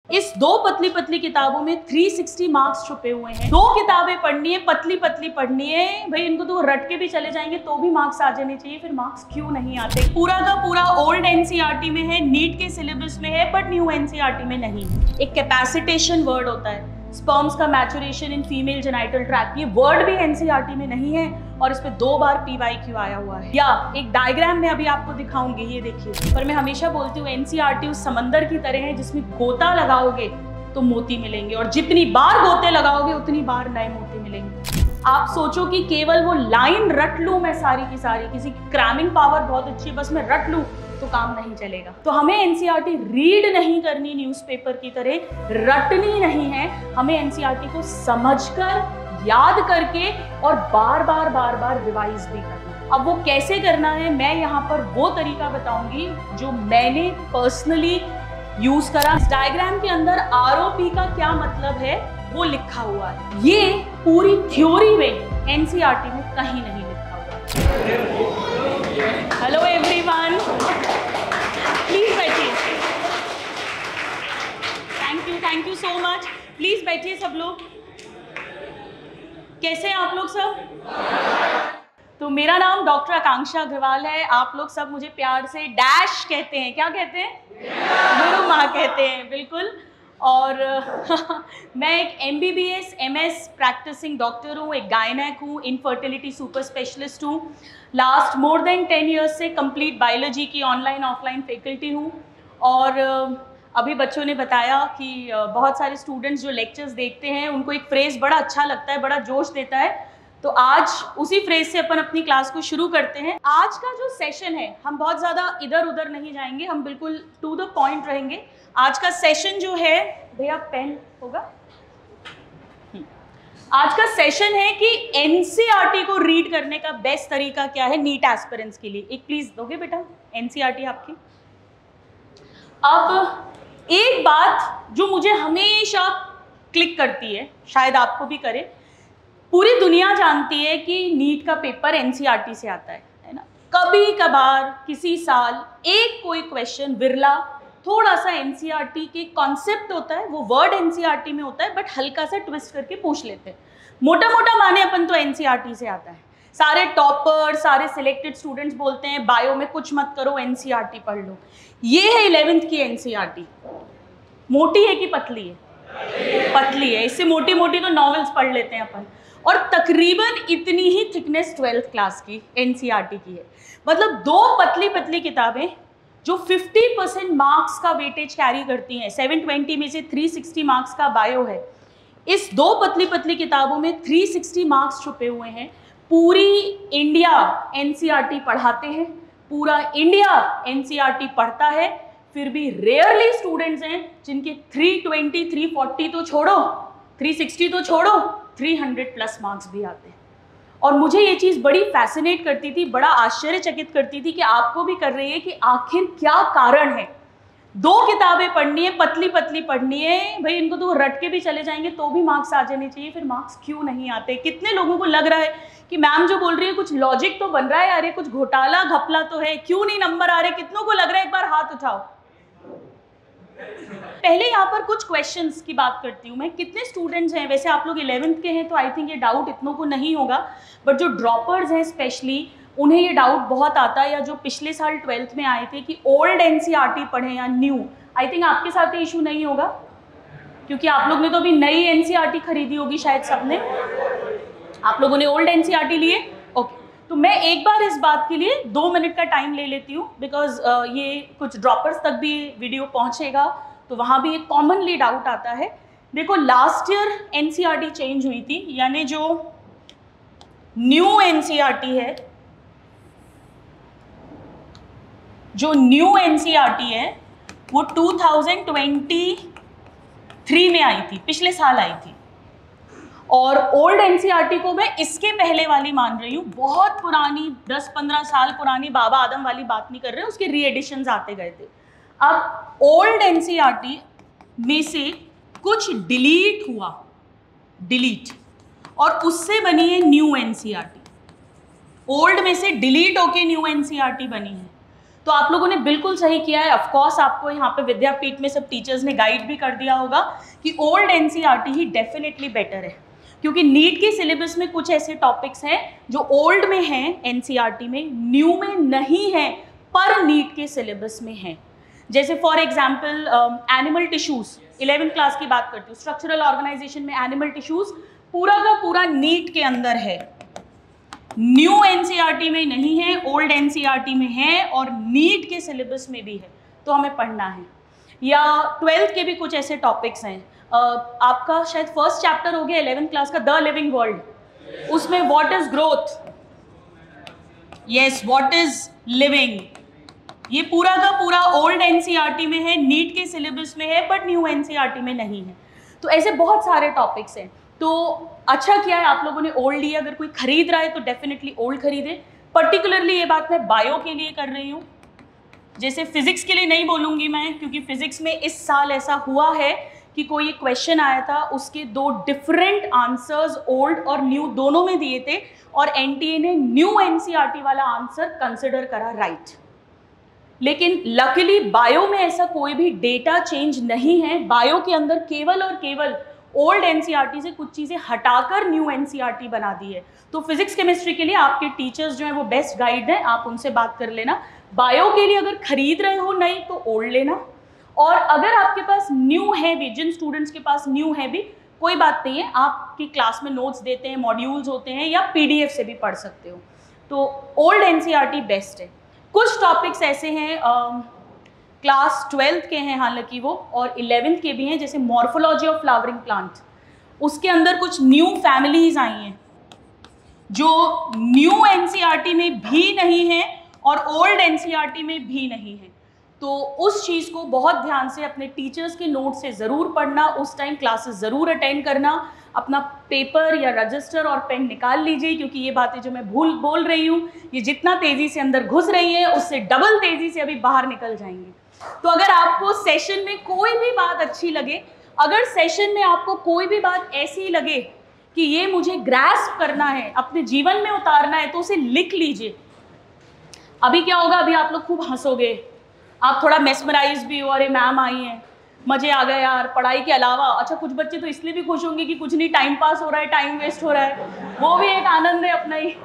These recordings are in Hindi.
इस दो पतली पतली किताबों में 360 मार्क्स छुपे हुए हैं। दो किताबें पढ़नी है, पतली पतली पढ़नी है भाई, इनको तो रट के भी चले जाएंगे तो भी मार्क्स आ जाने चाहिए, फिर मार्क्स क्यों नहीं आते? पूरा का पूरा ओल्ड एनसीईआरटी में है, नीट के सिलेबस में है, बट न्यू एनसीईआरटी में नहीं। एक कैपेसिटेशन वर्ड होता है, स्पर्म्स का maturation in female genital tract, ये वर्ड भी एनसीईआरटी में नहीं है और इस पे 2 बार PYQ आया हुआ है। या एक डायग्राम में अभी आपको दिखाऊंगी, ये देखिए। पर मैं हमेशा बोलती हूँ एनसीईआरटी उस समंदर की तरह है जिसमें गोता लगाओगे तो मोती मिलेंगे, और जितनी बार गोते लगाओगे उतनी बार नए मोती मिलेंगे। आप सोचो कि केवल वो लाइन रट लूं मैं सारी की सारी, किसी की क्रैमिंग पावर बहुत अच्छी है, बस मैं रट लूं तो काम नहीं चलेगा। तो हमें एनसीईआरटी रीड नहीं करनी न्यूज़पेपर की तरह, रटनी नहीं है, हमें एनसीईआरटी को समझकर, याद करके और बार बार रिवाइज भी करना। अब वो कैसे करना है, मैं यहाँ पर वो तरीका बताऊंगी जो मैंने पर्सनली यूज करा। इस डायग्राम के अंदर आरओपी का क्या मतलब है वो लिखा हुआ है, ये पूरी थ्योरी में एनसीईआरटी में कहीं नहीं लिखा हुआ है। हेलो एवरीवन, प्लीज बैठिए। Thank you so much. Please बैठिए सब लोग। कैसे हैं आप लोग सब? तो मेरा नाम डॉक्टर आकांक्षा अग्रवाल है। आप लोग सब मुझे प्यार से डैश कहते हैं। क्या कहते हैं? गुरु माँ कहते हैं, बिल्कुल। और मैं एक MBBS MS प्रैक्टिसिंग डॉक्टर हूँ, एक गायनेक हूँ, इनफर्टिलिटी सुपर स्पेशलिस्ट हूँ। लास्ट मोर देन 10 ईयर्स से कंप्लीट बायोलॉजी की ऑनलाइन ऑफलाइन फैकल्टी हूँ। और अभी बच्चों ने बताया कि बहुत सारे स्टूडेंट्स जो लेक्चर्स देखते हैं उनको एक फ्रेज़ बड़ा अच्छा लगता है, बड़ा जोश देता है। तो आज उसी फ्रेज से अपन अपनी क्लास को शुरू करते हैं। आज का जो सेशन है, हम बहुत ज़्यादा इधर उधर नहीं जाएंगे, हम बिल्कुल टू द पॉइंट रहेंगे। आज का सेशन जो है, भैया पेन होगा? आज का सेशन है कि एनसीईआरटी को रीड करने का बेस्ट तरीका क्या है नीट एस्पिरेंट्स के लिए। एक प्लीज दोगे बेटा एनसीईआरटी आपकी। अब एक बात जो मुझे हमेशा क्लिक करती है, शायद आपको भी करे, पूरी दुनिया जानती है कि नीट का पेपर एनसीईआरटी से आता है ना। कभी कभार किसी साल एक कोई क्वेश्चन विरला थोड़ा सा एनसीईआरटी के कॉन्सेप्ट होता है, वो वर्ड एनसीईआरटी में होता है, बट हल्का सा ट्विस्ट करके पूछ लेते हैं। मोटा मोटा माने अपन तो एनसीईआरटी से आता है। सारे टॉपर, सारे सिलेक्टेड स्टूडेंट्स बोलते हैं बायो में कुछ मत करो, एनसीईआरटी पढ़ लो। ये है 11th की एनसीईआरटी। मोटी है कि पतली है? पतली है। इससे मोटी मोटी तो नॉवेल्स पढ़ लेते हैं अपन, और तकरीबन इतनी ही थिकनेस 12th क्लास की एनसीईआरटी की है। मतलब 2 पतली पतली किताबें जो 50% मार्क्स का वेटेज कैरी करती हैं। 720 में से 360 मार्क्स का बायो है। इस 2 पतली पतली किताबों में 360 मार्क्स छुपे हुए हैं। पूरी इंडिया एनसीईआरटी पढ़ाते हैं, पूरा इंडिया एनसीईआरटी पढ़ता है, फिर भी रेयरली स्टूडेंट्स हैं जिनके 320, 340 तो छोड़ो, 360 तो छोड़ो, 300+ मार्क्स भी आते हैं। और मुझे ये चीज़ बड़ी फैसिनेट करती थी, बड़ा आश्चर्यचकित करती थी कि आपको भी कर रही है कि आखिर क्या कारण है। 2 किताबें पढ़नी है, पतली पतली पढ़नी है भाई, इनको तो रट के भी चले जाएंगे तो भी मार्क्स आ जाने चाहिए, फिर मार्क्स क्यों नहीं आते? कितने लोगों को लग रहा है कि मैम जो बोल रही है कुछ लॉजिक तो बन रहा है, अरे कुछ घोटाला घपला तो है, क्यों नहीं नंबर आ रहे? कितनों को लग रहा है? एक बार हाथ उठाओ। पहले यहाँ पर कुछ क्वेश्चंस की बात करती हूँ मैं। कितने स्टूडेंट्स हैं? वैसे आप लोग 11th के हैं तो आई थिंक ये डाउट इतनों को नहीं होगा, बट जो ड्रॉपर्स हैं स्पेशली उन्हें ये डाउट बहुत आता है, या जो पिछले साल 12th में आए थे कि ओल्ड एनसीईआरटी पढ़ें या न्यू। आई थिंक आपके साथ ये इशू नहीं होगा क्योंकि आप लोग ने तो अभी नई एनसीईआरटी खरीदी होगी शायद सबने। आप लोगों ने ओल्ड एनसीईआरटी लिए? ओके। तो मैं एक बार इस बात के लिए 2 मिनट का टाइम ले लेती हूँ, बिकॉज ये कुछ ड्रॉपर्स तक भी वीडियो पहुँचेगा तो वहाँ भी एक कॉमनली डाउट आता है। देखो लास्ट ईयर एनसीईआरटी चेंज हुई थी, यानी जो न्यू एनसीईआरटी है, जो न्यू एनसीईआरटी है वो 2023 में आई थी, पिछले साल आई थी। और ओल्ड एनसीईआरटी को मैं इसके पहले वाली मान रही हूँ, बहुत पुरानी 10-15 साल पुरानी बाबा आदम वाली बात नहीं कर रहे, उसके रीएडिशंस आते गए थे। अब ओल्ड एनसीईआरटी में से कुछ डिलीट हुआ, और उससे बनी है न्यू एनसीईआरटी। ओल्ड में से डिलीट होके न्यू एनसीईआरटी बनी है। तो आप लोगों ने बिल्कुल सही किया है। ऑफकोर्स आपको यहाँ पे विद्यापीठ में सब टीचर्स ने गाइड भी कर दिया होगा कि ओल्ड एनसीईआरटी ही डेफिनेटली बेटर है, क्योंकि नीट के सिलेबस में कुछ ऐसे टॉपिक्स हैं जो ओल्ड में हैं एनसीईआरटी में, न्यू में नहीं है पर नीट के सिलेबस में है। जैसे for example animal tissues, 11th class की बात करती हूँ, स्ट्रक्चरल ऑर्गेनाइजेशन में एनिमल टिश्यूज पूरा का पूरा नीट के अंदर है, न्यू एनसीईआरटी में नहीं है, ओल्ड एनसीईआरटी में है और नीट के सिलेबस में भी है, तो हमें पढ़ना है। या 12th के भी कुछ ऐसे टॉपिक्स हैं, आपका शायद फर्स्ट चैप्टर हो गया 11th क्लास का द लिविंग वर्ल्ड, उसमें what is growth, yes what is living, ये पूरा का पूरा ओल्ड एनसीईआरटी में है, नीट के सिलेबस में है बट न्यू एनसीईआरटी में नहीं है। तो ऐसे बहुत सारे टॉपिक्स हैं। तो अच्छा किया है आप लोगों ने ओल्ड लिया, अगर कोई खरीद रहा है तो डेफिनेटली ओल्ड खरीदे। पर्टिकुलरली ये बात मैं बायो के लिए कर रही हूँ, जैसे फिजिक्स के लिए नहीं बोलूँगी मैं, क्योंकि फिजिक्स में इस साल ऐसा हुआ है कि कोई एक क्वेश्चन आया था, उसके 2 डिफरेंट आंसर्स ओल्ड और न्यू दोनों में दिए थे और एनटीए ने न्यू एनसीईआरटी वाला आंसर कंसिडर करा राइट। लेकिन लकीली बायो में ऐसा कोई भी डेटा चेंज नहीं है, बायो के अंदर केवल और केवल ओल्ड एनसीईआरटी से कुछ चीज़ें हटाकर न्यू एनसीईआरटी बना दी है। तो फिजिक्स केमिस्ट्री के लिए आपके टीचर्स जो हैं वो बेस्ट गाइड हैं, आप उनसे बात कर लेना। बायो के लिए अगर खरीद रहे हो नहीं तो ओल्ड लेना, और अगर आपके पास न्यू है भी, जिन स्टूडेंट्स के पास न्यू है भी कोई बात नहीं है, आपकी क्लास में नोट्स देते हैं, मॉड्यूल्स होते हैं, या पीडीएफ से भी पढ़ सकते हो। तो ओल्ड एनसीईआरटी बेस्ट है। कुछ टॉपिक्स ऐसे हैं क्लास 12th के हैं हालांकि वो, और 11th के भी हैं, जैसे मॉर्फोलॉजी ऑफ फ्लावरिंग प्लांट, उसके अंदर कुछ न्यू फैमिलीज आई हैं जो न्यू एनसीईआरटी में भी नहीं है और ओल्ड एनसीईआरटी में भी नहीं है। तो उस चीज़ को बहुत ध्यान से अपने टीचर्स के नोट से ज़रूर पढ़ना, उस टाइम क्लासेस ज़रूर अटेंड करना, अपना पेपर या रजिस्टर और पेन निकाल लीजिए, क्योंकि ये बातें जो मैं बोल रही हूँ ये जितना तेज़ी से अंदर घुस रही है उससे डबल तेज़ी से अभी बाहर निकल जाएंगी। तो अगर आपको सेशन में कोई भी बात अच्छी लगे, अगर सेशन में आपको कोई भी बात ऐसी लगे कि ये मुझे ग्रास्प करना है, अपने जीवन में उतारना है, तो उसे लिख लीजिए। अभी क्या होगा, अभी आप लोग खूब हंसोगे, आप थोड़ा मेस्मराइज भी हो, अरे मैम आई हैं, मज़े आ गए यार पढ़ाई के अलावा। अच्छा, कुछ बच्चे तो इसलिए भी खुश होंगे कि कुछ नहीं, टाइम पास हो रहा है, टाइम वेस्ट हो रहा है, वो भी एक आनंद है अपना ही।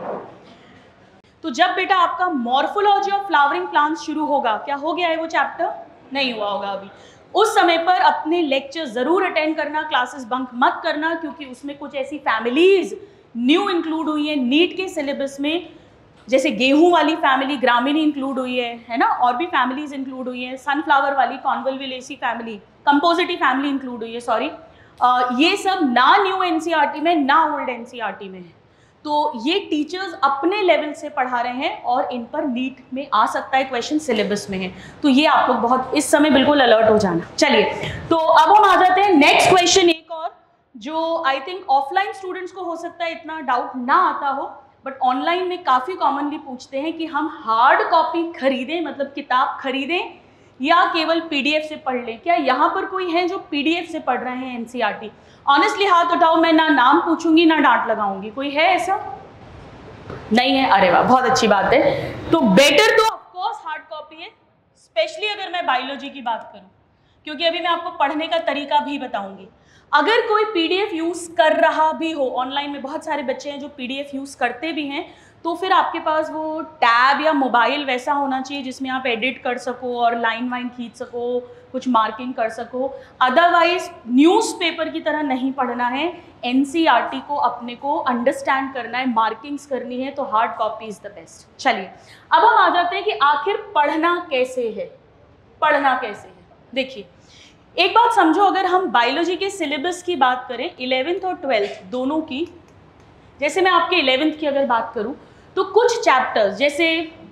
तो जब बेटा आपका मॉर्फोलॉजी ऑफ फ्लावरिंग प्लांट्स शुरू होगा, क्या हो गया है वो चैप्टर, नहीं हुआ होगा अभी, उस समय पर अपने लेक्चर ज़रूर अटेंड करना, क्लासेस बंक मत करना, क्योंकि उसमें कुछ ऐसी फैमिलीज न्यू इंक्लूड हुई हैं नीट के सिलेबस में, जैसे गेहूं वाली फैमिली ग्रामीणी इंक्लूड हुई है ना, और भी फैमिलीज इंक्लूड हुई हैं, सनफ्लावर वाली Convolvulaceae family, Compositae family include हुई है, सॉरी, ये सब ना न्यू एनसीईआरटी में ना ओल्ड एनसीईआरटी में है। तो ये टीचर्स अपने लेवल से पढ़ा रहे हैं और इन पर नीट में आ सकता है क्वेश्चन, सिलेबस में है, तो ये आप लोग बहुत इस समय बिल्कुल अलर्ट हो जाना। चलिए, तो अब हम आ जाते हैं नेक्स्ट क्वेश्चन, एक और जो आई थिंक ऑफलाइन स्टूडेंट्स को हो सकता है इतना डाउट ना आता हो, बट ऑनलाइन में काफ़ी कॉमनली पूछते हैं कि हम हार्ड कॉपी खरीदें, मतलब किताब खरीदें, या केवल पीडीएफ से पढ़ लें। क्या यहाँ पर कोई है जो पीडीएफ से पढ़ रहे हैं एनसीईआरटी? ऑनेस्टली हाथ उठाओ, मैं ना नाम पूछूंगी ना डांट लगाऊंगी। कोई है ऐसा? नहीं है? अरे वाह, बहुत अच्छी बात है। तो बेटर तो ऑफकोर्स हार्ड कॉपी है, स्पेशली अगर मैं बायोलॉजी की बात करूँ, क्योंकि अभी मैं आपको पढ़ने का तरीका भी बताऊंगी। अगर कोई पीडीएफ यूज़ कर रहा भी हो, ऑनलाइन में बहुत सारे बच्चे हैं जो पीडीएफ यूज़ करते भी हैं, तो फिर आपके पास वो टैब या मोबाइल वैसा होना चाहिए जिसमें आप एडिट कर सको और लाइन वाइन खींच सको, कुछ मार्किंग कर सको। अदरवाइज न्यूज़पेपर की तरह नहीं पढ़ना है, एनसीईआरटी को अपने को अंडरस्टैंड करना है, मार्किंग्स करनी है, तो hard copy is the best. चलिए, अब हम आ जाते हैं कि आखिर पढ़ना कैसे है, पढ़ना कैसे है। देखिए, एक बात समझो, अगर हम बायोलॉजी के सिलेबस की बात करें 11th और 12th दोनों की, जैसे मैं आपके 11th की अगर बात करूं तो कुछ चैप्टर्स, जैसे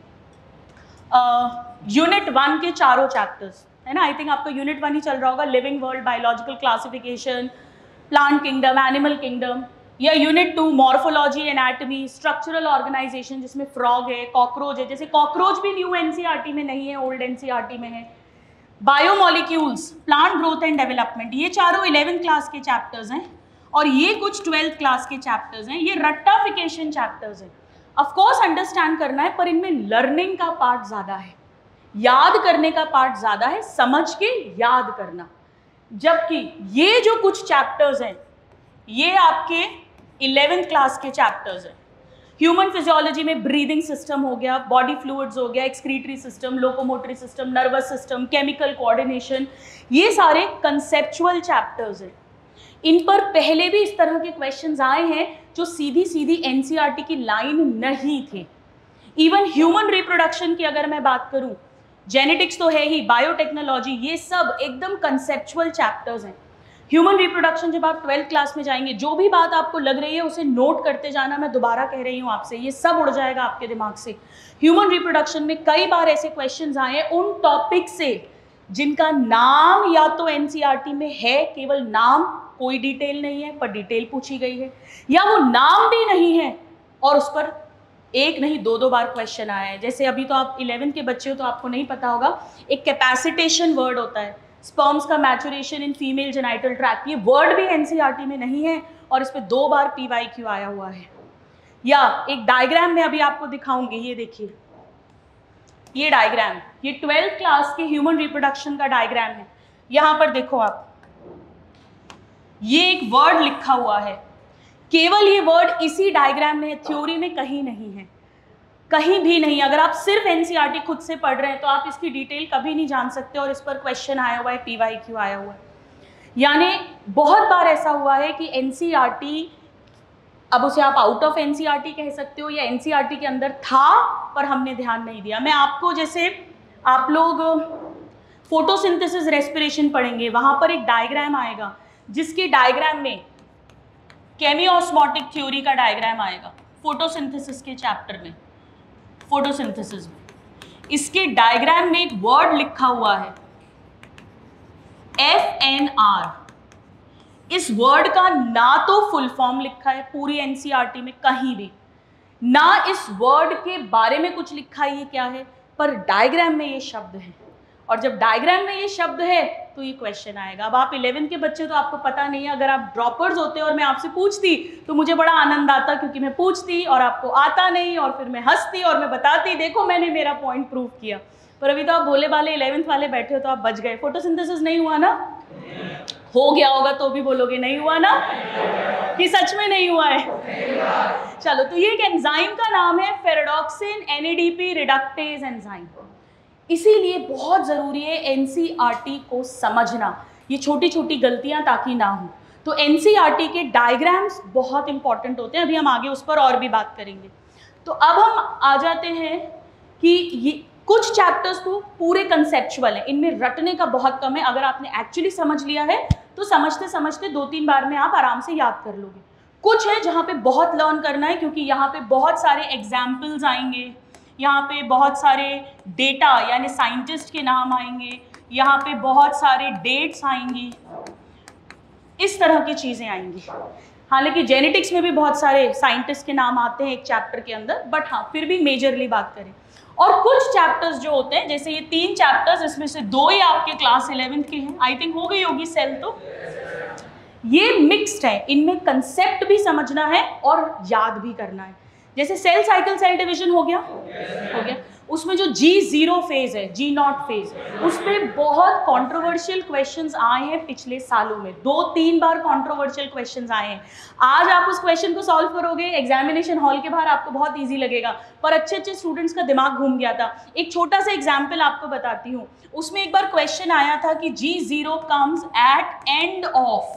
यूनिट 1 के चारों चैप्टर्स है ना, आई थिंक आपका यूनिट 1 ही चल रहा होगा, living world, biological classification, plant kingdom, animal kingdom, या unit 2 morphology, anatomy, structural organisation जिसमें फ्रॉग है, कॉकरोच है, जैसे कॉकरोच भी न्यू एनसीईआरटी में नहीं है, ओल्ड एनसीईआरटी में है, biomolecules, plant growth and development, ये चारों 11th क्लास के चैप्टर्स हैं, और ये कुछ 12th क्लास के चैप्टर्स हैं, ये रट्टाफिकेशन चैप्टर्स हैं। ऑफ कोर्स अंडरस्टैंड करना है, पर इनमें लर्निंग का पार्ट ज़्यादा है। याद करने का पार्ट ज़्यादा है, समझ के याद करना। जबकि ये जो कुछ चैप्टर्स हैं ये आपके 11th क्लास के चैप्टर्स हैं। ह्यूमन फिजियोलॉजी में ब्रीदिंग सिस्टम हो गया, बॉडी फ्लूइड्स हो गया, excretory system, locomotory system, nervous system, chemical coordination, ये सारे कंसेप्चुअल चैप्टर्स हैं। इन पर पहले भी इस तरह के क्वेश्चंस आए हैं जो सीधी सीधी एनसीईआरटी की लाइन नहीं थे। इवन ह्यूमन रिप्रोडक्शन की अगर मैं बात करूं, जेनेटिक्स तो है ही, बायोटेक्नोलॉजी, ये सब एकदम कंसेप्चुअल चैप्टर्स हैं। ह्यूमन रिप्रोडक्शन जब आप 12th क्लास में जाएंगे, जो भी बात आपको लग रही है उसे नोट करते जाना। मैं दोबारा कह रही हूँ आपसे, ये सब उड़ जाएगा आपके दिमाग से। ह्यूमन रिप्रोडक्शन में कई बार ऐसे क्वेश्चंस आए हैं उन टॉपिक से जिनका नाम या तो एनसीईआरटी में है, केवल नाम, कोई डिटेल नहीं है पर डिटेल पूछी गई है, या वो नाम भी नहीं है और उस पर एक नहीं दो दो बार क्वेश्चन आया है। जैसे अभी तो आप 11th के बच्चे हो तो आपको नहीं पता होगा, एक कैपेसिटेशन वर्ड होता है, स्पर्म्स का maturation in female genital tract, ये वर्ड भी एनसीईआरटी में नहीं है और इस पे 2 बार पीवाईक्यू आया हुआ है। या एक डायग्राम में अभी आपको दिखाऊंगी, ये देखिए, ये डायग्राम, ये 12th क्लास के ह्यूमन रिप्रोडक्शन का डायग्राम है। यहाँ पर देखो आप, ये एक वर्ड लिखा हुआ है, केवल ये वर्ड इसी डायग्राम में है, थ्योरी में कहीं नहीं है, कहीं भी नहीं। अगर आप सिर्फ एनसीईआरटी खुद से पढ़ रहे हैं तो आप इसकी डिटेल कभी नहीं जान सकते और इस पर क्वेश्चन आया हुआ है, पीवाईक्यू आया हुआ है। यानी बहुत बार ऐसा हुआ है कि एनसीईआरटी, अब उसे आप आउट ऑफ एनसीईआरटी कह सकते हो या एनसीईआरटी के अंदर था पर हमने ध्यान नहीं दिया। मैं आपको, जैसे आप लोग फोटोसिंथेसिस रेस्पिरेशन पढ़ेंगे, वहाँ पर एक डायग्राम आएगा जिसके डायग्राम में केमियोस्मोटिक थ्योरी का डायग्राम आएगा, फोटोसिंथेसिस के चैप्टर में, फोटोसिंथेसिस में। इसके डायग्राम में एक वर्ड लिखा हुआ है FNR। इस वर्ड का ना तो फुल फॉर्म लिखा है पूरी एनसीईआरटी में कहीं भी, ना इस वर्ड के बारे में कुछ लिखा है ये क्या है, पर डायग्राम में ये शब्द है। और जब डायग्राम में ये शब्द है तो ये क्वेश्चन आएगा। अब आप 11th के बच्चे तो आपको पता नहीं है, अगर आप ड्रॉपर्स होते और मैं आपसे पूछती तो मुझे बड़ा आनंद आता, क्योंकि मैं पूछती और आपको आता नहीं और फिर मैं हंसती और मैं बताती देखो मैंने मेरा पॉइंट प्रूव किया। पर अभी तो आप भोले भाले 11th वाले बैठे हो तो आप बच गए। फोटोसिंथेसिस नहीं हुआ ना? हो गया होगा तो भी बोलोगे नहीं हुआ ना, कि सच में नहीं हुआ है? चलो, तो ये एक एंजाइम का नाम है फेरेडॉक्सिन NADP रिडक्टेज एंजाइम। इसीलिए बहुत ज़रूरी है एनसीईआरटी को समझना, ये छोटी छोटी गलतियां ताकि ना हो। तो एनसीईआरटी के डायग्राम्स बहुत इंपॉर्टेंट होते हैं, अभी हम आगे उस पर और भी बात करेंगे। तो अब हम आ जाते हैं कि ये कुछ चैप्टर्स तो पूरे कंसेप्चुअल हैं, इनमें रटने का बहुत कम है। अगर आपने एक्चुअली समझ लिया है तो समझते समझते 2-3 बार में आप आराम से याद कर लोगे। कुछ है जहाँ पे बहुत लर्न करना है, क्योंकि यहाँ पे बहुत सारे एग्जाम्पल्स आएंगे, यहाँ पे बहुत सारे डेटा यानी साइंटिस्ट के नाम आएंगे, यहाँ पे बहुत सारे डेट्स आएंगी, इस तरह की चीज़ें आएंगी। हालांकि जेनेटिक्स में भी बहुत सारे साइंटिस्ट के नाम आते हैं एक चैप्टर के अंदर, बट हाँ फिर भी मेजरली बात करें। और कुछ चैप्टर्स जो होते हैं, जैसे ये 3 चैप्टर्स, इसमें से 2 ही आपके क्लास 11th के हैं, आई थिंक हो गई होगी सेल, तो ये मिक्स्ड है, इनमें कंसेप्ट भी समझना है और याद भी करना है। जैसे सेल साइकिल, सेल डिवीजन हो गया, हो गया, उसमें जो G0 फेज है, G0 फेज, उस पर बहुत कंट्रोवर्शियल क्वेश्चंस आए हैं पिछले सालों में, 2-3 बार कंट्रोवर्शियल क्वेश्चंस आए हैं। आज आप उस क्वेश्चन को सॉल्व करोगे एग्जामिनेशन हॉल के बाहर, आपको बहुत इजी लगेगा, पर अच्छे अच्छे स्टूडेंट्स का दिमाग घूम गया था। एक छोटा सा एग्जाम्पल आपको बताती हूँ। उसमें एक बार क्वेश्चन आया था कि G0 comes at end of,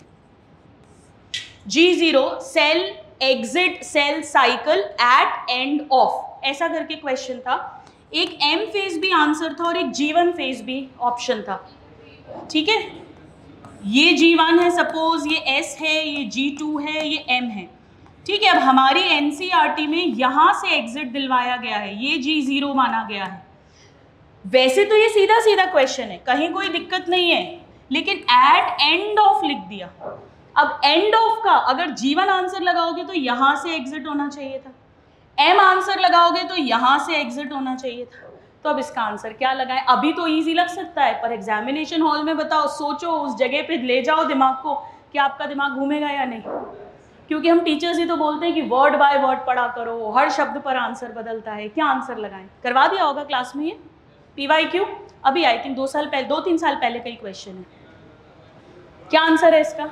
G0 cell exit cell cycle at end of, ऐसा करके क्वेश्चन था। एक M फेज भी आंसर था और एक G1 फेज भी ऑप्शन था, ठीक है। ये G1 है सपोज, ये S है, ये G2 है, ये M है, ठीक है। अब हमारी एनसीईआरटी में यहाँ से एग्जिट दिलवाया गया है, ये G0 माना गया है। वैसे तो ये सीधा सीधा क्वेश्चन है, कहीं कोई दिक्कत नहीं है, लेकिन एट एंड ऑफ लिख दिया। अब एंड ऑफ का अगर G1 आंसर लगाओगे तो यहाँ से एग्जिट होना चाहिए था, M आंसर लगाओगे तो यहाँ से एग्जिट होना चाहिए था। तो अब इसका आंसर क्या लगाएं? अभी तो इजी लग सकता है, पर एग्जामिनेशन हॉल में बताओ, सोचो, उस जगह पे ले जाओ दिमाग को कि आपका दिमाग घूमेगा या नहीं। क्योंकि हम टीचर्स ही तो बोलते हैं कि वर्ड बाय वर्ड पढ़ा करो, हर शब्द पर आंसर बदलता है, क्या आंसर लगाएं? करवा दिया होगा क्लास में ये, PYQ अभी आई थिंक 2-3 साल पहले का ही क्वेश्चन है। क्या आंसर है इसका?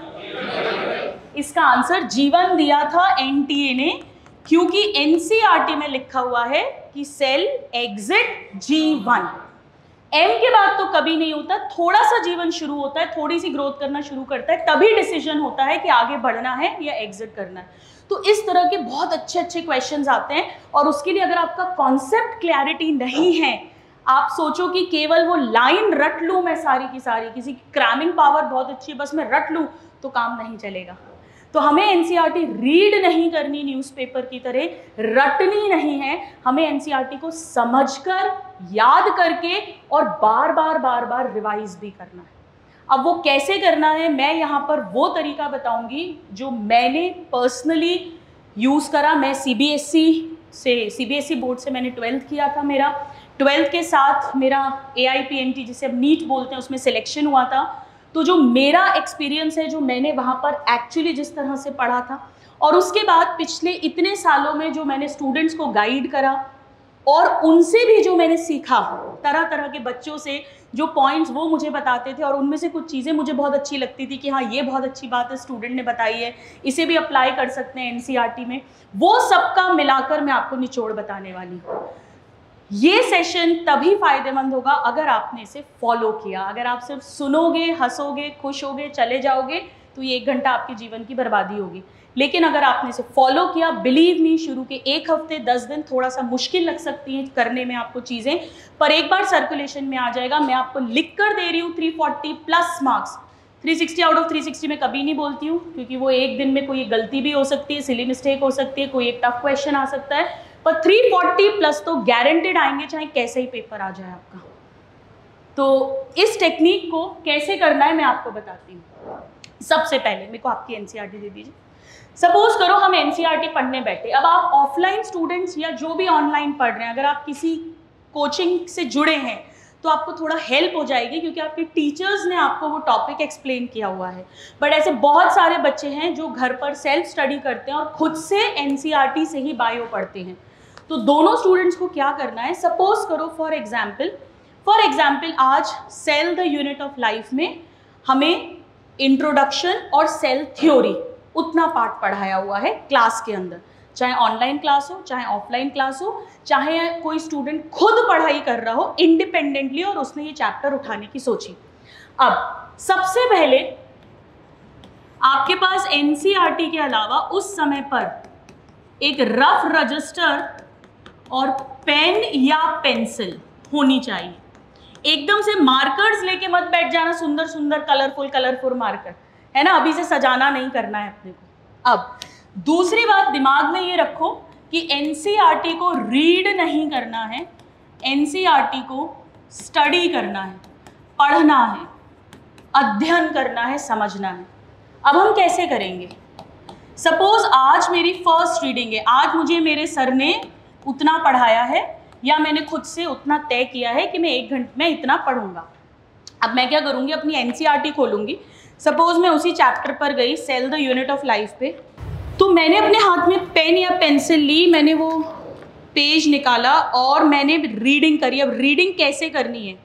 इसका आंसर जीवन दिया था NTA ने, क्योंकि NCERT में लिखा हुआ है कि सेल एग्जिट G1। M के बाद तो कभी नहीं होता, थोड़ा सा जीवन शुरू होता है, थोड़ी सी ग्रोथ करना शुरू करता है, तभी डिसीजन होता है कि आगे बढ़ना है या एग्जिट करना है। तो इस तरह के बहुत अच्छे अच्छे क्वेश्चंस आते हैं, और उसके लिए अगर आपका कॉन्सेप्ट क्लैरिटी नहीं है, आप सोचो कि केवल वो लाइन रट लूँ मैं सारी की सारी, किसी की क्रैमिंग पावर बहुत अच्छी है बस मैं रट लूँ, तो काम नहीं चलेगा। तो हमें NCERT रीड नहीं करनी न्यूज़पेपर की तरह, रटनी नहीं है, हमें NCERT को समझकर, याद करके और बार बार रिवाइज भी करना है। अब वो कैसे करना है, मैं यहाँ पर वो तरीका बताऊंगी जो मैंने पर्सनली यूज़ करा। मैं CBSE बोर्ड से मैंने 12th किया था। मेरा 12th के साथ मेरा AIPNT जिसे अब नीट बोलते हैं उसमें सिलेक्शन हुआ था। तो जो मेरा एक्सपीरियंस है, जो मैंने वहाँ पर एक्चुअली जिस तरह से पढ़ा था, और उसके बाद पिछले इतने सालों में जो मैंने स्टूडेंट्स को गाइड करा और उनसे भी जो मैंने सीखा, तरह तरह के बच्चों से जो पॉइंट्स वो मुझे बताते थे, और उनमें से कुछ चीज़ें मुझे बहुत अच्छी लगती थी कि हाँ ये बहुत अच्छी बात है स्टूडेंट ने बताई है, इसे भी अप्लाई कर सकते हैं NCERT में, वो सबका मिलाकर मैं आपको निचोड़ बताने वाली हूँ। ये सेशन तभी फायदेमंद होगा अगर आपने इसे फॉलो किया। अगर आप सिर्फ सुनोगे, हंसोगे, खुश होगे, चले जाओगे, तो ये 1 घंटा आपके जीवन की बर्बादी होगी। लेकिन अगर आपने इसे फॉलो किया, बिलीव मी, शुरू के 1 हफ्ते 10 दिन थोड़ा सा मुश्किल लग सकती है करने में आपको चीज़ें, पर एक बार सर्कुलेशन में आ जाएगा। मैं आपको लिख कर दे रही हूँ 340 प्लस मार्क्स। 360 आउट ऑफ 360 में कभी नहीं बोलती हूँ, क्योंकि वो एक दिन में कोई गलती भी हो सकती है, सिली मिस्टेक हो सकती है, कोई एक टफ क्वेश्चन आ सकता है, पर 340 प्लस तो गारंटेड आएंगे, चाहे कैसे ही पेपर आ जाए आपका। तो इस टेक्निक को कैसे करना है मैं आपको बताती हूँ। सबसे पहले मेरे को आपकी NCERT दे दीजिए। सपोज करो हम NCERT पढ़ने बैठे। अब आप ऑफलाइन स्टूडेंट्स या जो भी ऑनलाइन पढ़ रहे हैं, अगर आप किसी कोचिंग से जुड़े हैं तो आपको थोड़ा हेल्प हो जाएगी, क्योंकि आपके टीचर्स ने आपको वो टॉपिक एक्सप्लेन किया हुआ है। बट ऐसे बहुत सारे बच्चे हैं जो घर पर सेल्फ स्टडी करते हैं और खुद से NCERT से ही बायो पढ़ते हैं। तो दोनों स्टूडेंट्स को क्या करना है, सपोज करो फॉर एग्जाम्पल आज cell the unit of life में हमें इंट्रोडक्शन और सेल थ्योरी उतना पार्ट पढ़ाया हुआ है क्लास के अंदर, चाहे ऑनलाइन क्लास हो, चाहे ऑफलाइन क्लास हो, चाहे कोई स्टूडेंट खुद पढ़ाई कर रहा हो इंडिपेंडेंटली और उसने ये चैप्टर उठाने की सोची। अब सबसे पहले आपके पास NCERT के अलावा उस समय पर एक रफ रजिस्टर और पेन या पेंसिल होनी चाहिए। एकदम से मार्कर्स लेके मत बैठ जाना, सुंदर सुंदर कलरफुल मार्कर, है ना, अभी से सजाना नहीं करना है अपने को। अब दूसरी बात दिमाग में ये रखो कि NCERT को रीड नहीं करना है, NCERT को स्टडी करना है, पढ़ना है, अध्ययन करना है, समझना है। अब हम कैसे करेंगे? सपोज आज मेरी फर्स्ट रीडिंग है, आज मुझे मेरे सर ने उतना पढ़ाया है या मैंने खुद से उतना तय किया है कि मैं 1 घंटे में इतना पढ़ूंगा। अब मैं क्या करूँगी, अपनी NCERT खोलूँगी। सपोज मैं उसी चैप्टर पर गई, cell the unit of life पे, तो मैंने अपने हाथ में पेन या पेंसिल ली, मैंने वो पेज निकाला और मैंने रीडिंग करी। अब रीडिंग कैसे करनी है,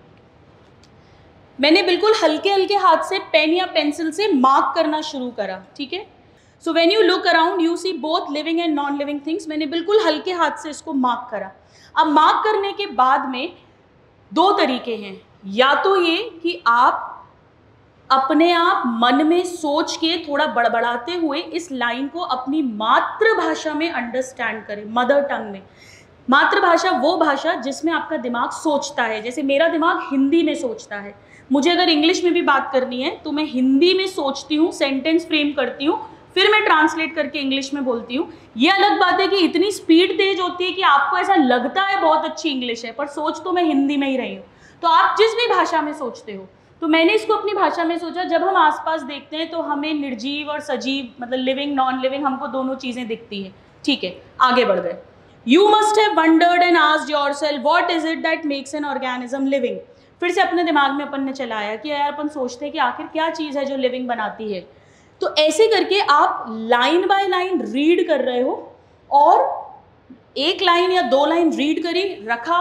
मैंने बिल्कुल हल्के हल्के हाथ से पेन या पेंसिल से मार्क करना शुरू करा, ठीक है। So when you look around you see both living and non living things. मैंने बिल्कुल हल्के हाथ से इसको मार्क करा। अब मार्क करने के बाद में 2 तरीके हैं, या तो ये कि आप अपने आप मन में सोच के थोड़ा बड़बड़ाते हुए इस लाइन को अपनी मातृभाषा में अंडरस्टैंड करें, मदर टंग में। मातृभाषा वो भाषा जिसमें आपका दिमाग सोचता है। जैसे मेरा दिमाग हिंदी में सोचता है, मुझे अगर इंग्लिश में भी बात करनी है तो मैं हिंदी में सोचती हूँ, सेंटेंस फ्रेम करती हूँ, फिर मैं ट्रांसलेट करके इंग्लिश में बोलती हूँ। ये अलग बात है कि इतनी स्पीड तेज होती है कि आपको ऐसा लगता है बहुत अच्छी इंग्लिश है, पर सोच तो मैं हिंदी में ही रही हूँ। तो आप जिस भी भाषा में सोचते हो, तो मैंने इसको अपनी भाषा में सोचा। जब हम आसपास देखते हैं तो हमें निर्जीव और सजीव, मतलब लिविंग नॉन लिविंग, हमको दोनों चीज़ें दिखती हैं, ठीक है। आगे बढ़ गए। You must have wondered and asked yourself what is it that makes an organism living. फिर से अपने दिमाग में अपन ने चलाया कि यार अपन सोचते हैं कि आखिर क्या चीज़ है जो लिविंग बनाती है। तो ऐसे करके आप लाइन बाय लाइन रीड कर रहे हो, और 1 लाइन या 2 लाइन रीड करी, रखा,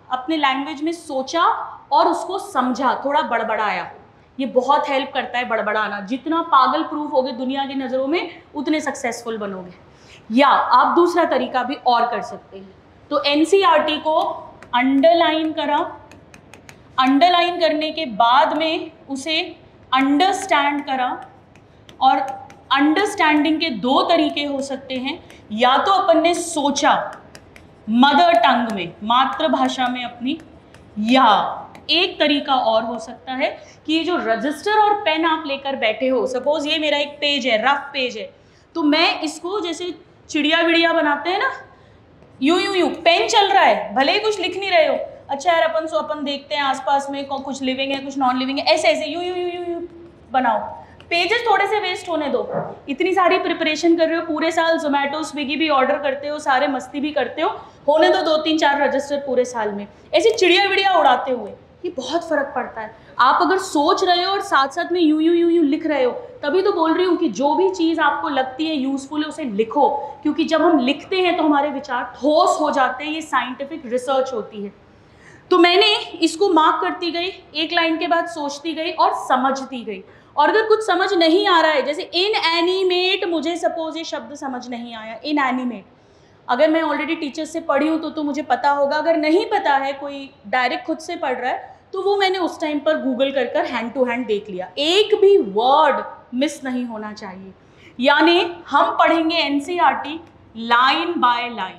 अपने लैंग्वेज में सोचा और उसको समझा, थोड़ा बड़बड़ाया। ये बहुत हेल्प करता है बड़बड़ाना। जितना पागल प्रूफ होगे दुनिया की नज़रों में उतने सक्सेसफुल बनोगे। या आप दूसरा तरीका भी और कर सकते हैं। तो एनसीईआरटी को अंडरलाइन करा, अंडरलाइन करने के बाद में उसे अंडरस्टैंड करा। और अंडरस्टैंडिंग के दो तरीके हो सकते हैं, या तो अपन ने सोचा मदर टंग में, मातृभाषा में अपनी, या एक तरीका और हो सकता है कि ये जो रजिस्टर और पेन आप लेकर बैठे हो, सपोज ये मेरा एक पेज है, रफ पेज है, तो मैं इसको जैसे चिड़िया विड़िया बनाते हैं ना, यूं पेन चल रहा है, भले ही कुछ लिख नहीं रहे हो, अच्छा यार अपन देखते हैं आसपास में कुछ लिविंग है कुछ नॉन लिविंग है, ऐसे ऐसे यूं बनाओ। पेजेस थोड़े से वेस्ट होने दो। इतनी सारी प्रिपरेशन कर रहे हो, पूरे साल जोमेटो स्विगी भी ऑर्डर करते हो, सारे मस्ती भी करते हो, होने दो 2-3-4 रजिस्टर पूरे साल में, ऐसे चिड़िया विड़िया उड़ाते हुए। ये बहुत फर्क पड़ता है। आप अगर सोच रहे हो और साथ साथ में यूं लिख रहे हो, तभी तो बोल रही हूँ कि जो भी चीज़ आपको लगती है यूजफुल है उसे लिखो, क्योंकि जब हम लिखते हैं तो हमारे विचार ठोस हो जाते हैं। ये साइंटिफिक रिसर्च होती है। तो मैंने इसको मार्क करती गई, एक लाइन के बाद सोचती गई और समझती गई। और अगर कुछ समझ नहीं आ रहा है, जैसे इनएनिमेट, मुझे सपोज ये शब्द समझ नहीं आया, इनएनिमेट, अगर मैं ऑलरेडी टीचर से पढ़ी हूँ तो मुझे पता होगा। अगर नहीं पता है, कोई डायरेक्ट खुद से पढ़ रहा है, तो वो मैंने उस टाइम पर गूगल कर हैंड टू हैंड देख लिया। एक भी वर्ड मिस नहीं होना चाहिए। यानी हम पढ़ेंगे NCERT line by line,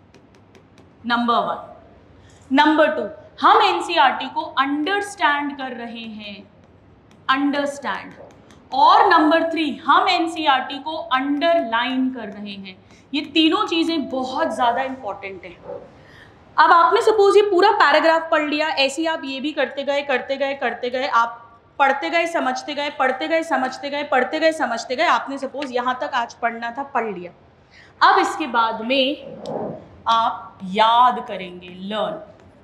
number 1। Number 2, हम एनसीईआरटी को अंडरस्टैंड कर रहे हैं, अंडरस्टैंड। और नंबर 3, हम एनसीईआरटी को अंडरलाइन कर रहे हैं। ये तीनों चीज़ें बहुत ज़्यादा इंपॉर्टेंट हैं। अब आपने सपोज ये पूरा पैराग्राफ पढ़ लिया, ऐसे आप ये भी करते गए, आप पढ़ते गए समझते गए, पढ़ते गए समझते गए, पढ़ते गए समझते गए, आपने सपोज यहाँ तक आज पढ़ना था, पढ़ लिया। अब इसके बाद में आप याद करेंगे, लर्न।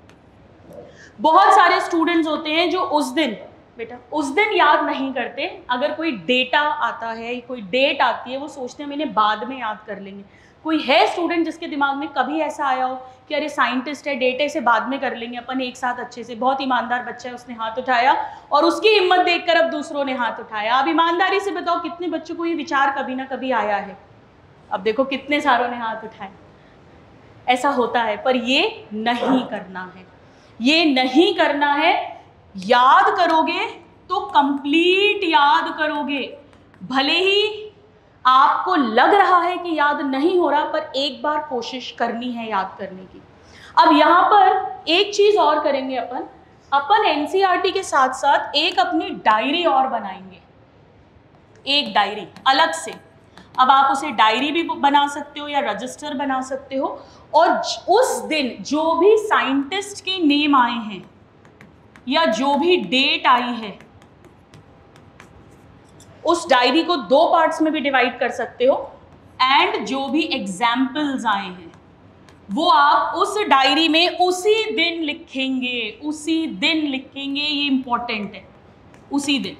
बहुत सारे स्टूडेंट्स होते हैं जो उस दिन याद नहीं करते। अगर कोई डेटा आता है, कोई डेट आती है, वो सोचते हैं मैंने बाद में याद कर लेंगे। कोई है स्टूडेंट जिसके दिमाग में कभी ऐसा आया हो कि अरे साइंटिस्ट है, डेटा से बाद में कर लेंगे अपन एक साथ अच्छे से? बहुत ईमानदार बच्चा है, उसने हाथ उठाया और उसकी हिम्मत देखकर अब दूसरों ने हाथ उठाया। अब ईमानदारी से बताओ कितने बच्चों को ये विचार कभी ना कभी आया है? अब देखो कितने सारों ने हाथ उठाए। ऐसा होता है, पर ये नहीं करना है, ये नहीं करना है। याद करोगे तो कंप्लीट याद करोगे। भले ही आपको लग रहा है कि याद नहीं हो रहा, पर एक बार कोशिश करनी है याद करने की। अब यहाँ पर एक चीज और करेंगे अपन एनसीईआरटी के साथ साथ एक अपनी डायरी और बनाएंगे, एक डायरी अलग से। अब आप उसे डायरी भी बना सकते हो या रजिस्टर बना सकते हो, और उस दिन जो भी साइंटिस्ट के नेम आए हैं या जो भी डेट आई है, उस डायरी को 2 पार्ट्स में भी डिवाइड कर सकते हो। एंड जो भी एग्जाम्पल्स आए हैं वो आप उस डायरी में उसी दिन लिखेंगे, उसी दिन लिखेंगे। ये इंपॉर्टेंट है, उसी दिन।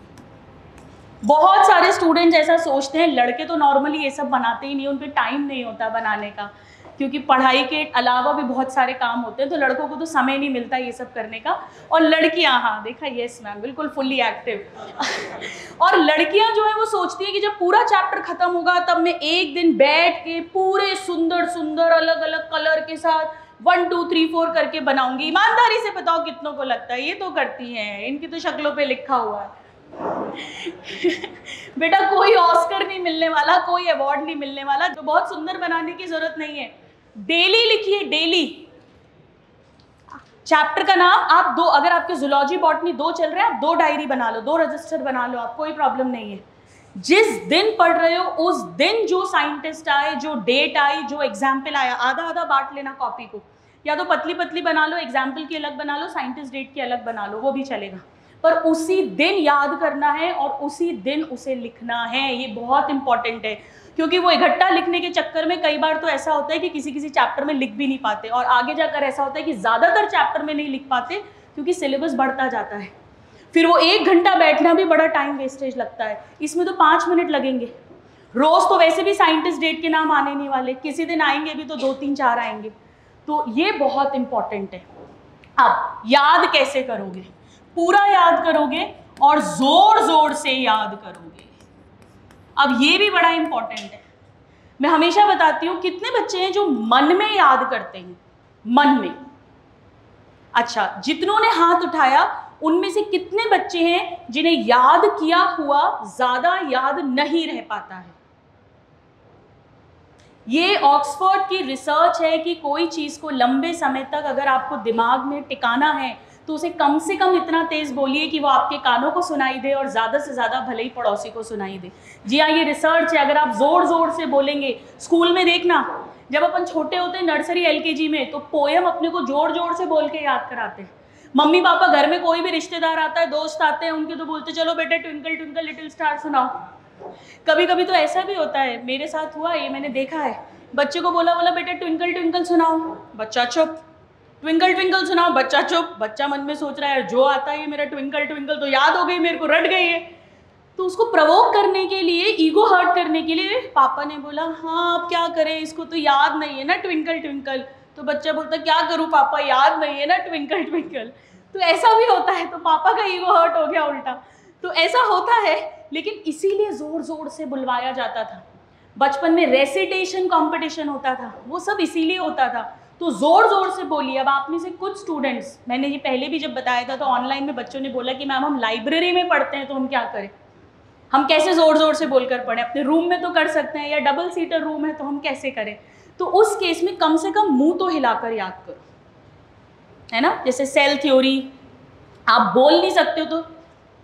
बहुत सारे स्टूडेंट्स ऐसा सोचते हैं, लड़के तो नॉर्मली ये सब बनाते ही नहीं, उन पर टाइम नहीं होता बनाने का, क्योंकि पढ़ाई के अलावा भी बहुत सारे काम होते हैं, तो लड़कों को तो समय नहीं मिलता ये सब करने का। और लड़कियां, हाँ देखा, यस मैम, बिल्कुल फुल्ली एक्टिव। और लड़कियां जो है वो सोचती है कि जब पूरा चैप्टर खत्म होगा तब मैं एक दिन बैठ के पूरे सुंदर सुंदर अलग अलग कलर के साथ 1 2 3 4 करके बनाऊंगी। ईमानदारी से बताओ कितनों को लगता है ये तो करती हैं, इनकी तो शक्लों पे लिखा हुआ है। बेटा कोई ऑस्कर नहीं मिलने वाला, कोई अवार्ड नहीं मिलने वाला, तो बहुत सुंदर बनाने की जरूरत नहीं है। डेली लिखिए, डेली। चैप्टर का नाम आप 2, अगर आपके जूलॉजी बॉटनी 2 चल रहे हैं, आप 2 डायरी बना लो, 2 रजिस्टर बना लो, आप कोई प्रॉब्लम नहीं है। जिस दिन पढ़ रहे हो उस दिन जो साइंटिस्ट आए, जो डेट आई, जो एग्जाम्पल आया, आधा आधा बांट लेना कॉपी को, या तो पतली पतली बना लो, एग्जाम्पल की अलग बना लो, साइंटिस्ट डेट की अलग बना लो, वो भी चलेगा। पर उसी दिन याद करना है और उसी दिन उसे लिखना है। ये बहुत इंपॉर्टेंट है, क्योंकि वो इकट्ठा लिखने के चक्कर में कई बार तो ऐसा होता है कि किसी किसी चैप्टर में लिख भी नहीं पाते, और आगे जाकर ऐसा होता है कि ज़्यादातर चैप्टर में नहीं लिख पाते क्योंकि सिलेबस बढ़ता जाता है। फिर वो 1 घंटा बैठना भी बड़ा टाइम वेस्टेज लगता है, इसमें तो 5 मिनट लगेंगे। रोज़ तो वैसे भी साइंटिस्ट डेट के नाम आने नहीं वाले, किसी दिन आएंगे भी तो 2 3 4 आएंगे। तो ये बहुत इंपॉर्टेंट है। अब याद कैसे करोगे? पूरा याद करोगे और जोर जोर से याद करोगे। अब ये भी बड़ा इंपॉर्टेंट है। मैं हमेशा बताती हूँ, कितने बच्चे हैं जो मन में याद करते हैं? मन में। अच्छा, जितनों ने हाथ उठाया उनमें से कितने बच्चे हैं जिन्हें याद किया हुआ ज्यादा याद नहीं रह पाता है? ये ऑक्सफोर्ड की रिसर्च है कि कोई चीज को लंबे समय तक अगर आपको दिमाग में टिकाना है तो उसे कम से कम इतना तेज बोलिए कि वो आपके कानों को सुनाई दे और ज्यादा से ज्यादा भले ही पड़ोसी को सुनाई दे। जी हाँ, ये रिसर्च है। अगर आप जोर जोर से बोलेंगे, स्कूल में देखना, जब अपन छोटे होते हैं नर्सरी एलकेजी में, तो पोयम अपने को जोर जोर से बोल के याद कराते हैं। मम्मी पापा, घर में कोई भी रिश्तेदार आता है, दोस्त आते हैं उनके, तो बोलते चलो बेटे ट्विंकल ट्विंकल लिटिल स्टार सुनाओ। कभी कभी तो ऐसा भी होता है, मेरे साथ हुआ, ये मैंने देखा है, बच्चे को बोला बेटे ट्विंकल ट्विंकल सुनाओ, बच्चा चुप। ट्विंकल ट्विंकल सुनाओ, बच्चा चुप। बच्चा मन में सोच रहा है जो आता है मेरा ट्विंकल ट्विंकल तो याद हो गई मेरे को, रट गई है। तो उसको प्रवोक करने के लिए, ईगो हर्ट करने के लिए पापा ने बोला हाँ अब क्या करें, इसको तो याद नहीं है ना ट्विंकल ट्विंकल। तो बच्चा बोलता क्या करूँ पापा, याद नहीं है ना ट्विंकल ट्विंकल। तो ऐसा भी होता है, तो पापा का ईगो हर्ट हो गया उल्टा। तो ऐसा होता है, लेकिन इसीलिए जोर जोर से बुलवाया जाता था। बचपन में रेसिटेशन कंपटीशन होता था, वो सब इसीलिए होता था। तो जोर जोर से बोलिए। अब आप में से कुछ स्टूडेंट्स, मैंने ये पहले भी जब बताया था तो ऑनलाइन में बच्चों ने बोला कि मैम हम लाइब्रेरी में पढ़ते हैं तो हम क्या करें, हम कैसे जोर जोर से बोलकर पढ़ें, अपने रूम में तो कर सकते हैं, या डबल सीटर रूम है तो हम कैसे करें। तो उस केस में कम से कम मुंह तो हिलाकर याद करो, है ना। जैसे सेल थ्योरी, आप बोल नहीं सकते हो तो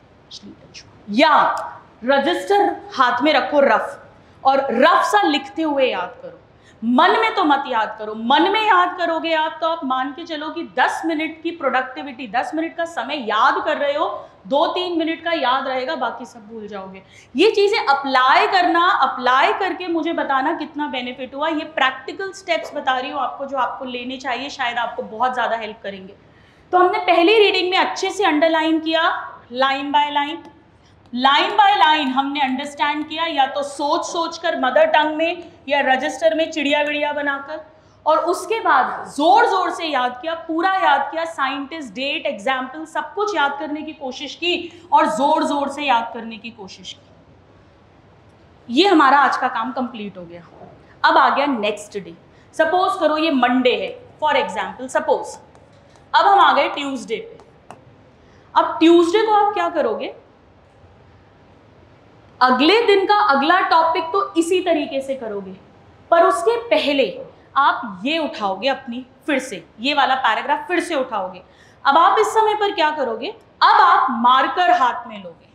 या रजिस्टर हाथ में रखो रफ, और रफ सा लिखते हुए याद करो। मन में तो मत याद करो। मन में याद करोगे आप तो आप मान के चलो कि 10 मिनट की प्रोडक्टिविटी, 10 मिनट का समय याद कर रहे हो, 2-3 मिनट का याद रहेगा, बाकी सब भूल जाओगे। ये चीजें अप्लाई करना, अप्लाई करके मुझे बताना कितना बेनिफिट हुआ। ये प्रैक्टिकल स्टेप्स बता रही हूँ आपको जो आपको लेने चाहिए, शायद आपको बहुत ज्यादा हेल्प करेंगे। तो हमने पहली रीडिंग में अच्छे से अंडरलाइन किया, line by line. Line by line हमने अंडरस्टैंड किया, या तो सोच सोच कर मदर टंग में या रजिस्टर में चिड़िया विड़िया बनाकर, और उसके बाद जोर जोर से याद किया, पूरा याद किया, साइंटिस्ट, डेट, एग्जाम्पल सब कुछ याद करने की कोशिश की और जोर जोर से याद करने की कोशिश की। ये हमारा आज का काम कंप्लीट हो गया। अब आ गया नेक्स्ट डे। सपोज करो ये मंडे है, फॉर एग्जाम्पल सपोज। अब हम आ गए ट्यूसडे पे। अब ट्यूसडे को आप क्या करोगे, अगले दिन का अगला टॉपिक तो इसी तरीके से करोगे, पर उसके पहले आप ये उठाओगे अपनी, फिर से ये वाला पैराग्राफ फिर से उठाओगे। अब आप इस समय पर क्या करोगे, अब आप मार्कर हाथ में लोगे।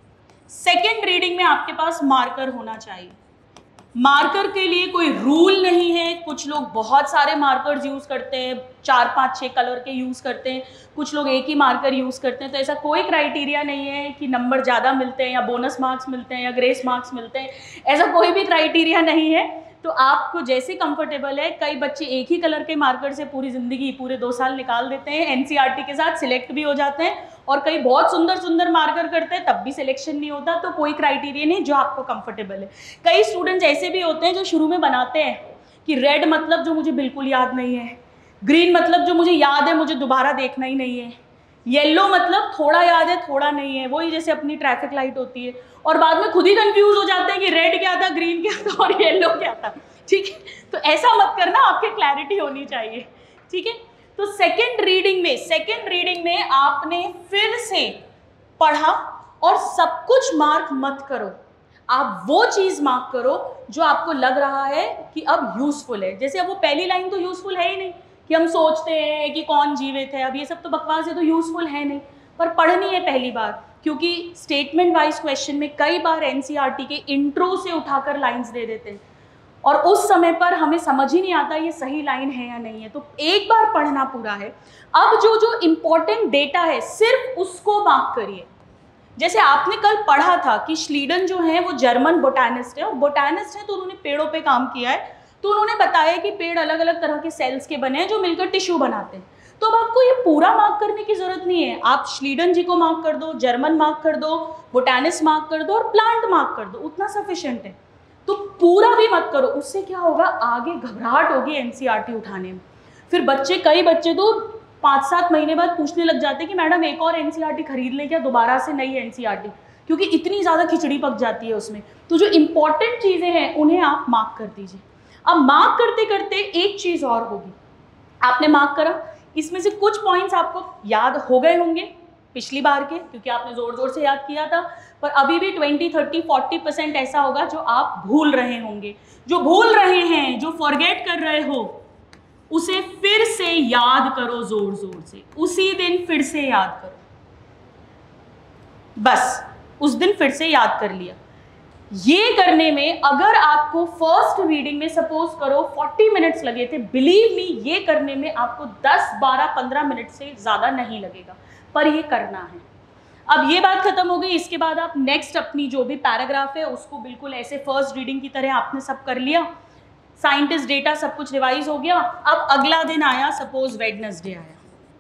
सेकेंड रीडिंग में आपके पास मार्कर होना चाहिए। मार्कर के लिए कोई रूल नहीं है। कुछ लोग बहुत सारे मार्कर्स यूज करते हैं, 4-5-6 कलर के यूज करते हैं, कुछ लोग एक ही मार्कर यूज करते हैं। तो ऐसा कोई क्राइटेरिया नहीं है कि नंबर ज़्यादा मिलते हैं या बोनस मार्क्स मिलते हैं या ग्रेस मार्क्स मिलते हैं, ऐसा कोई भी क्राइटेरिया नहीं है। तो आपको जैसे कंफर्टेबल है। कई बच्चे एक ही कलर के मार्कर से पूरी जिंदगी, पूरे 2 साल निकाल देते हैं, एनसीईआरटी के साथ सिलेक्ट भी हो जाते हैं, और कई बहुत सुंदर सुंदर मार्कर करते हैं तब भी सिलेक्शन नहीं होता। तो कोई क्राइटेरिया नहीं, जो आपको कंफर्टेबल है। कई स्टूडेंट्स ऐसे भी होते हैं जो शुरू में बनाते हैं कि रेड मतलब जो मुझे बिल्कुल याद नहीं है, ग्रीन मतलब जो मुझे याद है मुझे दोबारा देखना ही नहीं है, येलो मतलब थोड़ा याद है थोड़ा नहीं है, वही जैसे अपनी ट्रैफिक लाइट होती है, और बाद में खुद ही कंफ्यूज हो जाते हैं कि रेड क्या था, ग्रीन क्या था और येलो क्या था। ठीक है, तो ऐसा मत करना, आपके क्लैरिटी होनी चाहिए। ठीक है, तो सेकेंड रीडिंग में आपने फिर से पढ़ा, और सब कुछ मार्क मत करो, आप वो चीज मार्क करो जो आपको लग रहा है कि अब यूजफुल है। जैसे अब वो पहली लाइन तो यूजफुल है ही नहीं, कि हम सोचते हैं कि कौन जीवित है, अब ये सब तो बकवास है, तो यूजफुल है नहीं, पर पढ़नी है पहली बार। क्योंकि स्टेटमेंट वाइज क्वेश्चन में कई बार एनसीईआरटी के इंट्रो से उठाकर लाइंस दे देते हैं, और उस समय पर हमें समझ ही नहीं आता ये सही लाइन है या नहीं है। तो एक बार पढ़ना पूरा है। अब जो जो इम्पोर्टेंट डेटा है सिर्फ उसको मार्क करिए। जैसे आपने कल पढ़ा था कि श्लीडन जो है वो जर्मन बोटैनिस्ट है, और बोटैनिस्ट है तो उन्होंने पेड़ों पे काम किया है। तो उन्होंने बताया कि पेड़ अलग अलग तरह के सेल्स के बने हैं जो मिलकर टिश्यू बनाते हैं। तो अब आपको ये पूरा मार्क करने की जरूरत नहीं है, आप श्लीडन जी को मार्क कर दो, जर्मन मार्क कर दो, बोटैनिस्ट मार्क कर दो, और प्लांट मार्क कर दो, उतना सफिशिएंट है। तो पूरा भी मत करो, उससे क्या होगा, आगे घबराहट होगी एनसीईआरटी उठाने में। फिर कई बच्चे तो 5-7 महीने बाद पूछने लग जाते कि मैडम एक और एनसीईआरटी खरीद लें क्या, दोबारा से नई एनसीईआरटी, क्योंकि इतनी ज़्यादा खिचड़ी पक जाती है उसमें। तो जो इम्पॉर्टेंट चीज़ें हैं उन्हें आप मार्क कर दीजिए। अब मार्क करते करते एक चीज़ और होगी, आपने मार्क करा, इसमें से कुछ पॉइंट्स आपको याद हो गए होंगे पिछली बार के, क्योंकि आपने ज़ोर ज़ोर से याद किया था, पर अभी भी 20, 30, 40% ऐसा होगा जो आप भूल रहे होंगे। जो भूल रहे हैं, जो फॉरगेट कर रहे हो, उसे फिर से याद करो जोर जोर से, उसी दिन फिर से याद करो, बस उस दिन फिर से याद कर लिया। ये करने में अगर आपको फर्स्ट रीडिंग में सपोज करो 40 मिनट्स लगे थे, बिलीव मी ये करने में आपको 10, 12, 15 मिनट से ज़्यादा नहीं लगेगा, पर ये करना है। अब ये बात खत्म हो गई, इसके बाद आप नेक्स्ट अपनी जो भी पैराग्राफ है उसको बिल्कुल ऐसे फर्स्ट रीडिंग की तरह आपने सब कर लिया, साइंटिस्ट डेटा सब कुछ रिवाइज हो गया। अब अगला दिन आया, सपोज वेडनेसडे आया,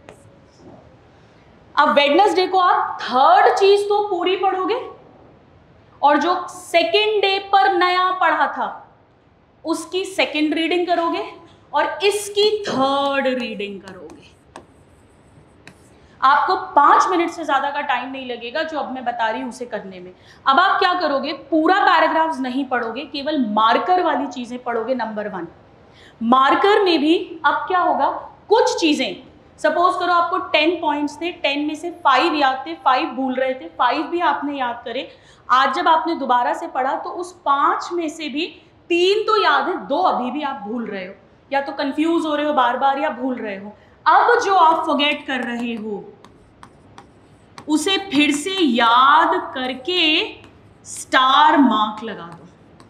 अब वेडनेसडे को आप थर्ड चीज तो पूरी पढ़ोगे और जो सेकेंड डे पर नया पढ़ा था उसकी सेकेंड रीडिंग करोगे और इसकी थर्ड रीडिंग करोगे। आपको 5 मिनट से ज्यादा का टाइम नहीं लगेगा जो अब मैं बता रही हूं उसे करने में। अब आप क्या करोगे, पूरा पैराग्राफ्स नहीं पढ़ोगे, केवल मार्कर वाली चीजें पढ़ोगे। नंबर 1 मार्कर में भी अब क्या होगा, कुछ चीजें सपोज करो आपको 10 पॉइंट्स थे, 10 में से 5 याद थे, 5 भूल रहे थे, 5 भी आपने याद करे। आज जब आपने दोबारा से पढ़ा तो उस 5 में से भी 3 तो याद है, 2 अभी भी आप भूल रहे हो, या तो कंफ्यूज हो रहे हो बार बार या भूल रहे हो। अब जो आप फॉरगेट कर रहे हो उसे फिर से याद करके स्टार मार्क लगा दो,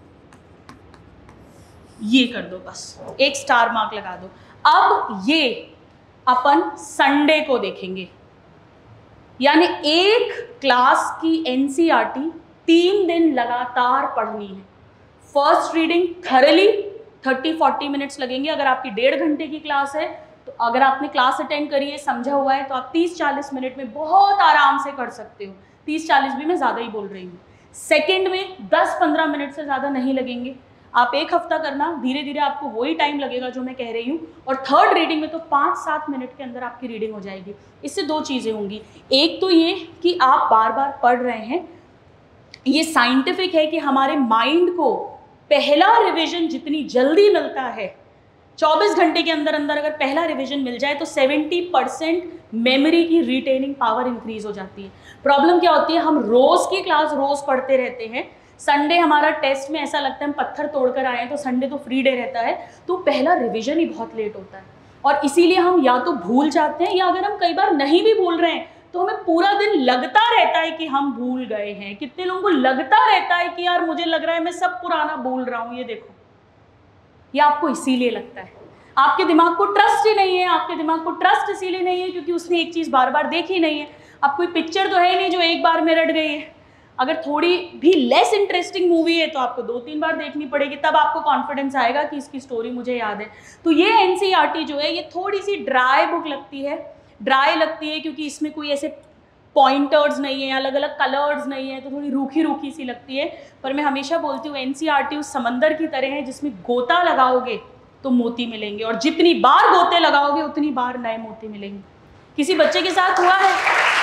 ये कर दो, बस एक स्टार मार्क लगा दो। अब ये अपन संडे को देखेंगे, यानी एक क्लास की एनसीईआरटी 3 दिन लगातार पढ़नी है। फर्स्ट रीडिंग थरली 30-40 मिनट्स लगेंगे। अगर आपकी 1.5 घंटे की क्लास है तो अगर आपने क्लास अटेंड करी है, समझा हुआ है, तो आप 30-40 मिनट में बहुत आराम से कर सकते हो। 30-40 भी मैं ज़्यादा ही बोल रही हूँ। सेकेंड में 10-15 मिनट से ज़्यादा नहीं लगेंगे। आप एक हफ्ता करना, धीरे धीरे आपको वही टाइम लगेगा जो मैं कह रही हूँ। और थर्ड रीडिंग में तो 5-7 मिनट के अंदर आपकी रीडिंग हो जाएगी। इससे 2 चीज़ें होंगी, एक तो ये कि आप बार बार पढ़ रहे हैं, ये साइंटिफिक है कि हमारे माइंड को पहला रिविजन जितनी जल्दी मिलता है, 24 घंटे के अंदर अंदर अगर पहला रिवीजन मिल जाए तो 70% मेमोरी की रिटेनिंग पावर इंक्रीज हो जाती है। प्रॉब्लम क्या होती है, हम रोज की क्लास रोज पढ़ते रहते हैं, संडे हमारा टेस्ट में ऐसा लगता है हम पत्थर तोड़कर आए हैं, तो संडे तो फ्री डे रहता है, तो पहला रिवीजन ही बहुत लेट होता है और इसीलिए हम या तो भूल जाते हैं, या अगर हम कई बार नहीं भी भूल रहे हैं तो हमें पूरा दिन लगता रहता है कि हम भूल गए हैं। कितने लोगों को लगता रहता है कि यार मुझे लग रहा है मैं सब पुराना भूल रहा हूँ, ये देखो, ये आपको इसीलिए लगता है, आपके दिमाग को ट्रस्ट ही नहीं है। आपके दिमाग को ट्रस्ट इसीलिए नहीं है क्योंकि उसने एक चीज़ बार बार देखी नहीं है। अब कोई पिक्चर तो है नहीं जो एक बार में रट गई है। अगर थोड़ी भी लेस इंटरेस्टिंग मूवी है तो आपको 2-3 बार देखनी पड़ेगी, तब आपको कॉन्फिडेंस आएगा कि इसकी स्टोरी मुझे याद है। तो ये एनसीईआरटी जो है ये थोड़ी सी ड्राई बुक लगती है। ड्राई लगती है क्योंकि इसमें कोई ऐसे पॉइंटर्स नहीं है, अलग अलग कलर्स नहीं है, तो थोड़ी रूखी रूखी सी लगती है। पर मैं हमेशा बोलती हूँ एनसीईआरटी उस समंदर की तरह है जिसमें गोता लगाओगे तो मोती मिलेंगे, और जितनी बार गोते लगाओगे उतनी बार नए मोती मिलेंगे। किसी बच्चे के साथ हुआ है,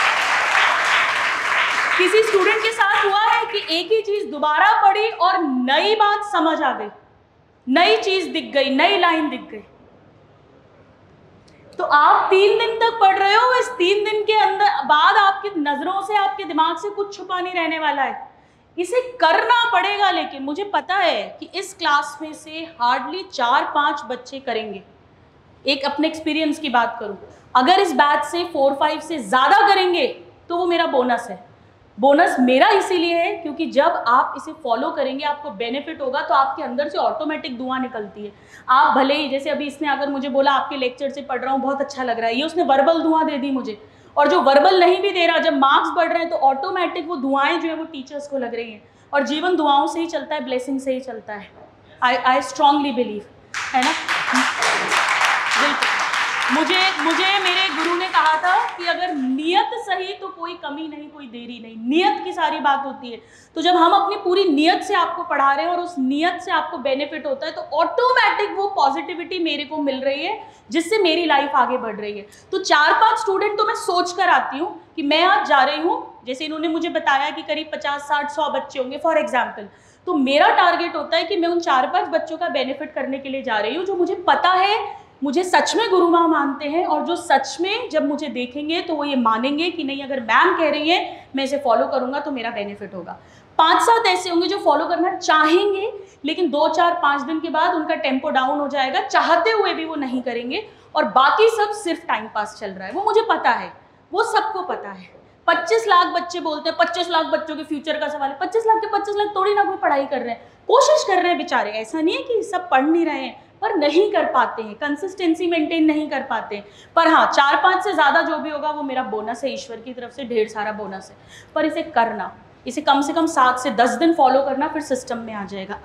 किसी स्टूडेंट के साथ हुआ है कि एक ही चीज दोबारा पढ़ी और नई बात समझ आ गई, नई चीज दिख गई, नई लाइन दिख गई। तो आप 3 दिन तक पढ़ रहे हो, इस 3 दिन के अंदर बाद आपकी नजरों से, आपके दिमाग से कुछ छुपा नहीं रहने वाला है। इसे करना पड़ेगा, लेकिन मुझे पता है कि इस क्लास में से हार्डली 4-5 बच्चे करेंगे। एक अपने एक्सपीरियंस की बात करूं, अगर इस बैच से 4-5 से ज़्यादा करेंगे तो वो मेरा बोनस है। बोनस मेरा इसीलिए है क्योंकि जब आप इसे फॉलो करेंगे आपको बेनिफिट होगा, तो आपके अंदर से ऑटोमेटिक दुआ निकलती है। आप भले ही, जैसे अभी इसने अगर मुझे बोला आपके लेक्चर से पढ़ रहा हूँ बहुत अच्छा लग रहा है, ये उसने वर्बल दुआ दे दी मुझे, और जो वर्बल नहीं भी दे रहा, जब मार्क्स बढ़ रहे हैं तो ऑटोमेटिक वो दुआएं जो है वो टीचर्स को लग रही हैं। और जीवन दुआओं से ही चलता है, ब्लेसिंग से ही चलता है। आई स्ट्रांगली बिलीव, है ना। बिल्कुल, मुझे मुझे मेरे गुरु ने कहा था कि अगर नियत सही तो कोई कमी नहीं, कोई देरी नहीं, नियत की सारी बात होती है। तो जब हम अपनी पूरी नियत से आपको पढ़ा रहे हैं और उस नियत से आपको बेनिफिट होता है तो ऑटोमेटिक वो पॉजिटिविटी मेरे को मिल रही है, जिससे मेरी लाइफ आगे बढ़ रही है। तो 4-5 स्टूडेंट तो मैं सोच कर आती हूँ कि मैं आज जा रही हूँ, जैसे इन्होंने मुझे बताया कि करीब 50-60-100 बच्चे होंगे फॉर एग्जाम्पल, तो मेरा टारगेट होता है कि मैं उन 4-5 बच्चों का बेनिफिट करने के लिए जा रही हूँ, जो मुझे पता है मुझे सच में गुरु माँ मानते हैं, और जो सच में जब मुझे देखेंगे तो वो ये मानेंगे कि नहीं, अगर मैम कह रही है मैं इसे फॉलो करूंगा तो मेरा बेनिफिट होगा। 5-7 ऐसे होंगे जो फॉलो करना चाहेंगे, लेकिन 2-4-5 दिन के बाद उनका टेम्पो डाउन हो जाएगा, चाहते हुए भी वो नहीं करेंगे, और बाकी सब सिर्फ टाइम पास चल रहा है। वो मुझे पता है, वो सबको पता है। 25 लाख बच्चे बोलते हैं, 25 लाख बच्चों के फ्यूचर का सवाल है। 25 लाख के 25 लाख थोड़ी ना कोई पढ़ाई कर रहे हैं, कोशिश कर रहे हैं बेचारे। ऐसा नहीं है कि सब पढ़ नहीं रहे हैं, पर नहीं कर पाते हैं, कंसिस्टेंसी मेंटेन नहीं कर पाते हैं। पर हाँ, 4-5 से ज़्यादा जो भी होगा वो मेरा बोनस है, ईश्वर की तरफ से ढेर सारा बोनस है। पर इसे करना, इसे कम से कम 7 से 10 दिन फॉलो करना, फिर सिस्टम में आ जाएगा।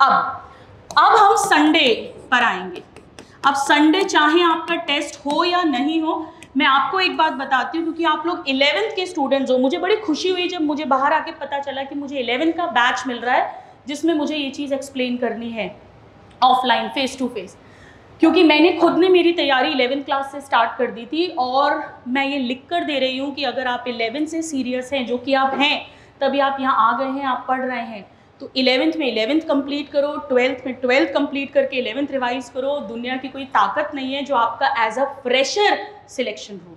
अब हम संडे पर आएंगे। अब संडे चाहे आपका टेस्ट हो या नहीं हो, मैं आपको एक बात बताती हूँ, क्योंकि आप लोग 11th के स्टूडेंट्स हो। मुझे बड़ी खुशी हुई जब मुझे बाहर आके पता चला कि मुझे 11th का बैच मिल रहा है, जिसमें मुझे ये चीज़ एक्सप्लेन करनी है ऑफलाइन, फेस टू फेस। क्योंकि मैंने खुद ने मेरी तैयारी 11th क्लास से स्टार्ट कर दी थी, और मैं ये लिख कर दे रही हूँ कि अगर आप 11th से सीरियस हैं, जो कि आप हैं, तभी आप यहाँ आ गए हैं, आप पढ़ रहे हैं, तो 11th में 11th कंप्लीट करो, 12th में 12th कंप्लीट करके 11th रिवाइज करो। दुनिया की कोई ताकत नहीं है जो आपका एज अ फ्रेशर सिलेक्शन रोक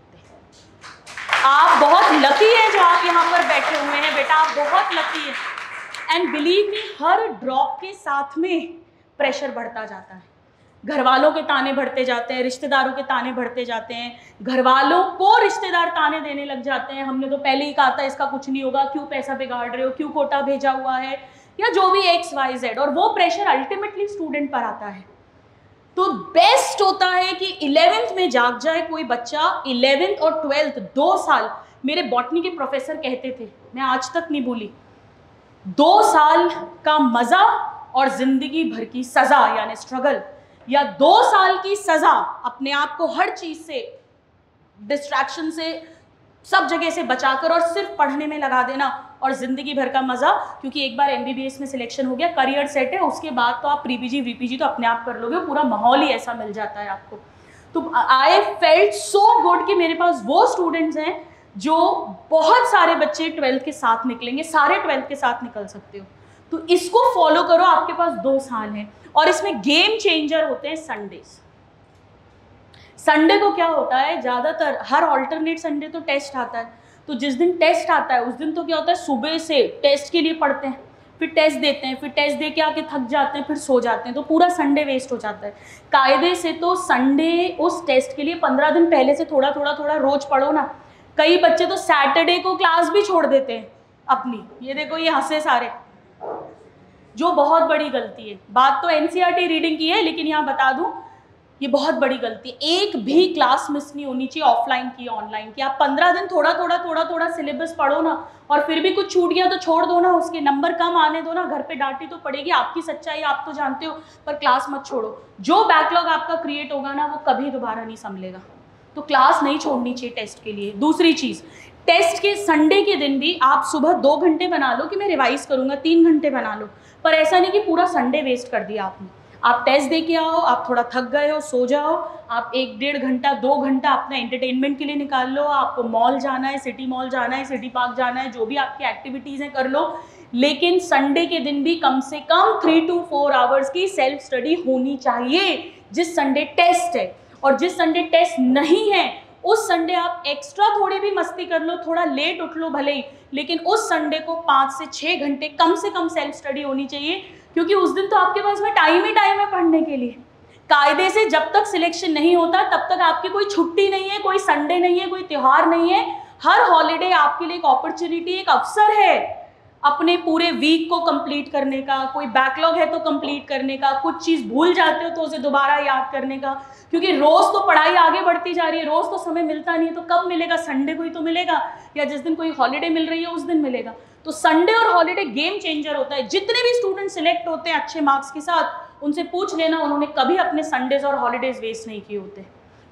दे। आप बहुत लकी हैं जो आप यहाँ पर बैठे हुए हैं बेटा, आप बहुत लकी हैं। एंड बिलीव मी, हर ड्रॉप के साथ में प्रेशर बढ़ता जाता है। घर वालों के ताने बढ़ते जाते हैं, रिश्तेदारों के ताने बढ़ते जाते हैं, घर वालों को रिश्तेदार ताने देने लग जाते हैं, हमने तो पहले ही कहा था इसका कुछ नहीं होगा, क्यों पैसा बिगाड़ रहे हो, क्यों कोटा भेजा हुआ है, या जो भी XYZ। और वो प्रेशर अल्टीमेटली स्टूडेंट पर आता है। तो बेस्ट होता है कि 11th में जाग जाए कोई बच्चा। 11th और 12th 2 साल, मेरे बॉटनी के प्रोफेसर कहते थे, मैं आज तक नहीं भूली, 2 साल का मजा और जिंदगी भर की सजा, यानी स्ट्रगल, या 2 साल की सजा अपने आप को हर चीज से, डिस्ट्रैक्शन से, सब जगह से बचाकर और सिर्फ पढ़ने में लगा देना, और जिंदगी भर का मजा, क्योंकि एक बार MBBS में सिलेक्शन हो गया, करियर सेट है, उसके बाद तो आप प्री-PG VPG तो अपने आप कर लोगे, पूरा माहौल ही ऐसा मिल जाता है आपको। तो आई फेल्ट सो गुड कि मेरे पास वो स्टूडेंट्स हैं जो बहुत सारे बच्चे 12th के साथ निकलेंगे, सारे 12th के साथ निकल सकते हो। तो इसको फॉलो करो, आपके पास 2 साल हैं। और इसमें गेम चेंजर होते हैं संडेज। संडे को क्या होता है, ज़्यादातर हर ऑल्टरनेट संडे तो टेस्ट आता है, तो जिस दिन टेस्ट आता है उस दिन तो क्या होता है, सुबह से टेस्ट के लिए पढ़ते हैं, फिर टेस्ट देते हैं, फिर टेस्ट दे के आके थक जाते हैं, फिर सो जाते हैं, तो पूरा संडे वेस्ट हो जाता है। कायदे से तो संडे उस टेस्ट के लिए 15 दिन पहले से थोड़ा थोड़ा रोज पढ़ो ना। कई बच्चे तो सैटरडे को क्लास भी छोड़ देते हैं अपनी, ये देखो ये हंसे सारे, जो बहुत बड़ी गलती है। बात तो NCERT रीडिंग की है, लेकिन यहाँ बता दूं ये बहुत बड़ी गलती है। एक भी क्लास मिस नहीं होनी चाहिए, ऑफलाइन की ऑनलाइन की। आप 15 दिन थोड़ा सिलेबस पढ़ो ना, और फिर भी कुछ छूट गया तो छोड़ दो ना, उसके नंबर कम आने दो ना, घर पे डांटी तो पड़ेगी, आपकी सच्चाई आप तो जानते हो, पर क्लास मत छोड़ो। जो बैकलॉग आपका क्रिएट होगा ना वो कभी दोबारा नहीं संभलेगा, तो क्लास नहीं छोड़नी चाहिए टेस्ट के लिए। दूसरी चीज़, टेस्ट के संडे के दिन भी आप सुबह 2 घंटे बना लो कि मैं रिवाइज करूँगा, 3 घंटे बना लो, पर ऐसा नहीं कि पूरा संडे वेस्ट कर दिया आपने। आप टेस्ट दे के आओ, आप थोड़ा थक गए हो, सो जाओ, आप 1-1.5 घंटा 2 घंटा अपना एंटरटेनमेंट के लिए निकाल लो। आपको मॉल जाना है, सिटी मॉल जाना है, सिटी पार्क जाना है, जो भी आपकी एक्टिविटीज़ हैं कर लो, लेकिन संडे के दिन भी कम से कम 3 to 4 आवर्स की सेल्फ स्टडी होनी चाहिए। जिस संडे टेस्ट है और जिस संडे टेस्ट नहीं है, उस संडे आप एक्स्ट्रा थोड़ी भी मस्ती कर लो, थोड़ा लेट उठ लो भले ही, लेकिन उस संडे को 5 से 6 घंटे कम से कम सेल्फ स्टडी होनी चाहिए, क्योंकि उस दिन तो आपके पास में टाइम ही टाइम है पढ़ने के लिए। कायदे से जब तक सिलेक्शन नहीं होता तब तक आपकी कोई छुट्टी नहीं है, कोई संडे नहीं है, कोई त्यौहार नहीं है। हर हॉलीडे आपके लिए एक अपॉर्चुनिटी, एक अवसर है अपने पूरे वीक को कंप्लीट करने का। कोई बैकलॉग है तो कंप्लीट करने का, कुछ चीज़ भूल जाते हो तो उसे दोबारा याद करने का, क्योंकि रोज़ तो पढ़ाई आगे बढ़ती जा रही है, रोज़ तो समय मिलता नहीं है, तो कब मिलेगा, संडे को ही तो मिलेगा, या जिस दिन कोई हॉलीडे मिल रही है उस दिन मिलेगा। तो संडे और हॉलीडे गेम चेंजर होता है। जितने भी स्टूडेंट सिलेक्ट होते हैं अच्छे मार्क्स के साथ, उनसे पूछ लेना उन्होंने कभी अपने संडेज और हॉलीडेज वेस्ट नहीं किए होते।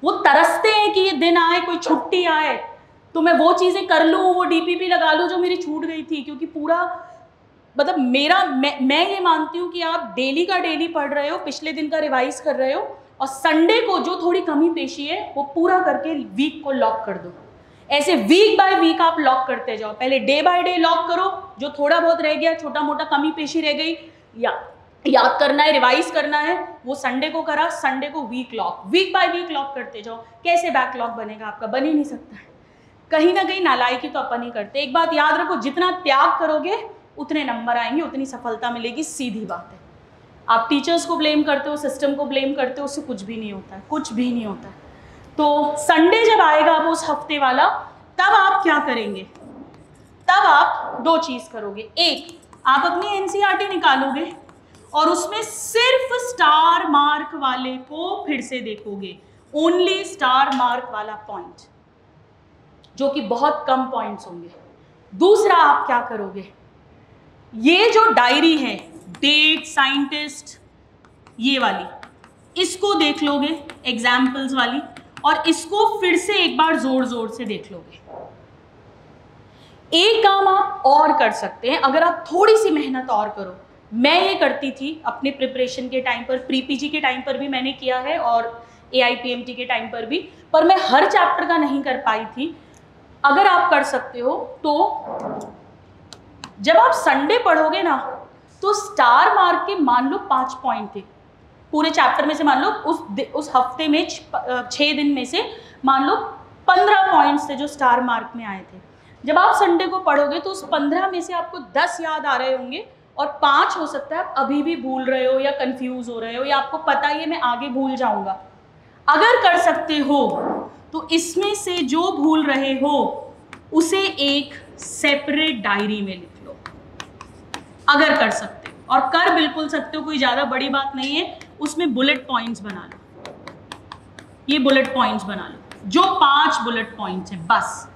वो तरसते हैं कि ये दिन आए, कोई छुट्टी आए तो मैं वो चीज़ें कर लूँ, वो डीपीपी लगा लूँ जो मेरी छूट गई थी। क्योंकि पूरा मतलब मैं ये मानती हूँ कि आप डेली का डेली पढ़ रहे हो, पिछले दिन का रिवाइज कर रहे हो, और संडे को जो थोड़ी कमी पेशी है वो पूरा करके वीक को लॉक कर दो। ऐसे वीक बाय वीक आप लॉक करते जाओ। पहले डे बाय डे लॉक करो, जो थोड़ा बहुत रह गया, छोटा मोटा कमी पेशी रह गई या याद करना है, रिवाइज करना है, वो संडे को करा, संडे को week lock, week by week lock करते जाओ। कैसे बैकलॉग बनेगा आपका? बन ही नहीं सकता है। कहीं ना कहीं नालायकी तो अपन ही करते। एक बात याद रखो, जितना त्याग करोगे उतने नंबर आएंगे, उतनी सफलता मिलेगी, सीधी बात है। आप टीचर्स को ब्लेम करते हो, सिस्टम को ब्लेम करते हो, उससे कुछ भी नहीं होता है, कुछ भी नहीं होता है। तो संडे जब आएगा वो उस हफ्ते वाला, तब आप क्या करेंगे? तब आप दो चीज़ करोगे। एक, आप अपनी एनसीईआरटी निकालोगे और उसमें सिर्फ स्टार मार्क वाले को फिर से देखोगे, ओनली स्टार मार्क वाला पॉइंट, जो कि बहुत कम पॉइंट्स होंगे। दूसरा आप क्या करोगे? ये जो डायरी है, डेट, साइंटिस्ट, ये वाली, इसको देख लोगे, एग्जाम्पल्स वाली, और इसको फिर से एक बार जोर जोर से देख लोगे। एक काम आप और कर सकते हैं, अगर आप थोड़ी सी मेहनत और करो। मैं ये करती थी अपने प्रिपरेशन के टाइम पर, प्री पीजी के टाइम पर भी मैंने किया है और AIPMT के टाइम पर भी, पर मैं हर चैप्टर का नहीं कर पाई थी। अगर आप कर सकते हो तो जब आप संडे पढ़ोगे ना, तो स्टार मार्क के मान लो 5 पॉइंट थे पूरे चैप्टर में से, मान लो उस हफ्ते में 6 दिन में से मान लो 15 पॉइंट्स थे जो स्टार मार्क में आए थे। जब आप संडे को पढ़ोगे तो उस 15 में से आपको 10 याद आ रहे होंगे और 5 हो सकता है आप अभी भी भूल रहे हो या कंफ्यूज हो रहे हो, या आपको पता ही है मैं आगे भूल जाऊंगा। अगर कर सकते हो तो इसमें से जो भूल रहे हो उसे एक सेपरेट डायरी में लिख लो, अगर कर सकते हो। और कर बिल्कुल सकते हो, कोई ज़्यादा बड़ी बात नहीं है। उसमें बुलेट पॉइंट्स बना लो, ये बुलेट पॉइंट्स बना लो, जो 5 बुलेट पॉइंट्स हैं बस।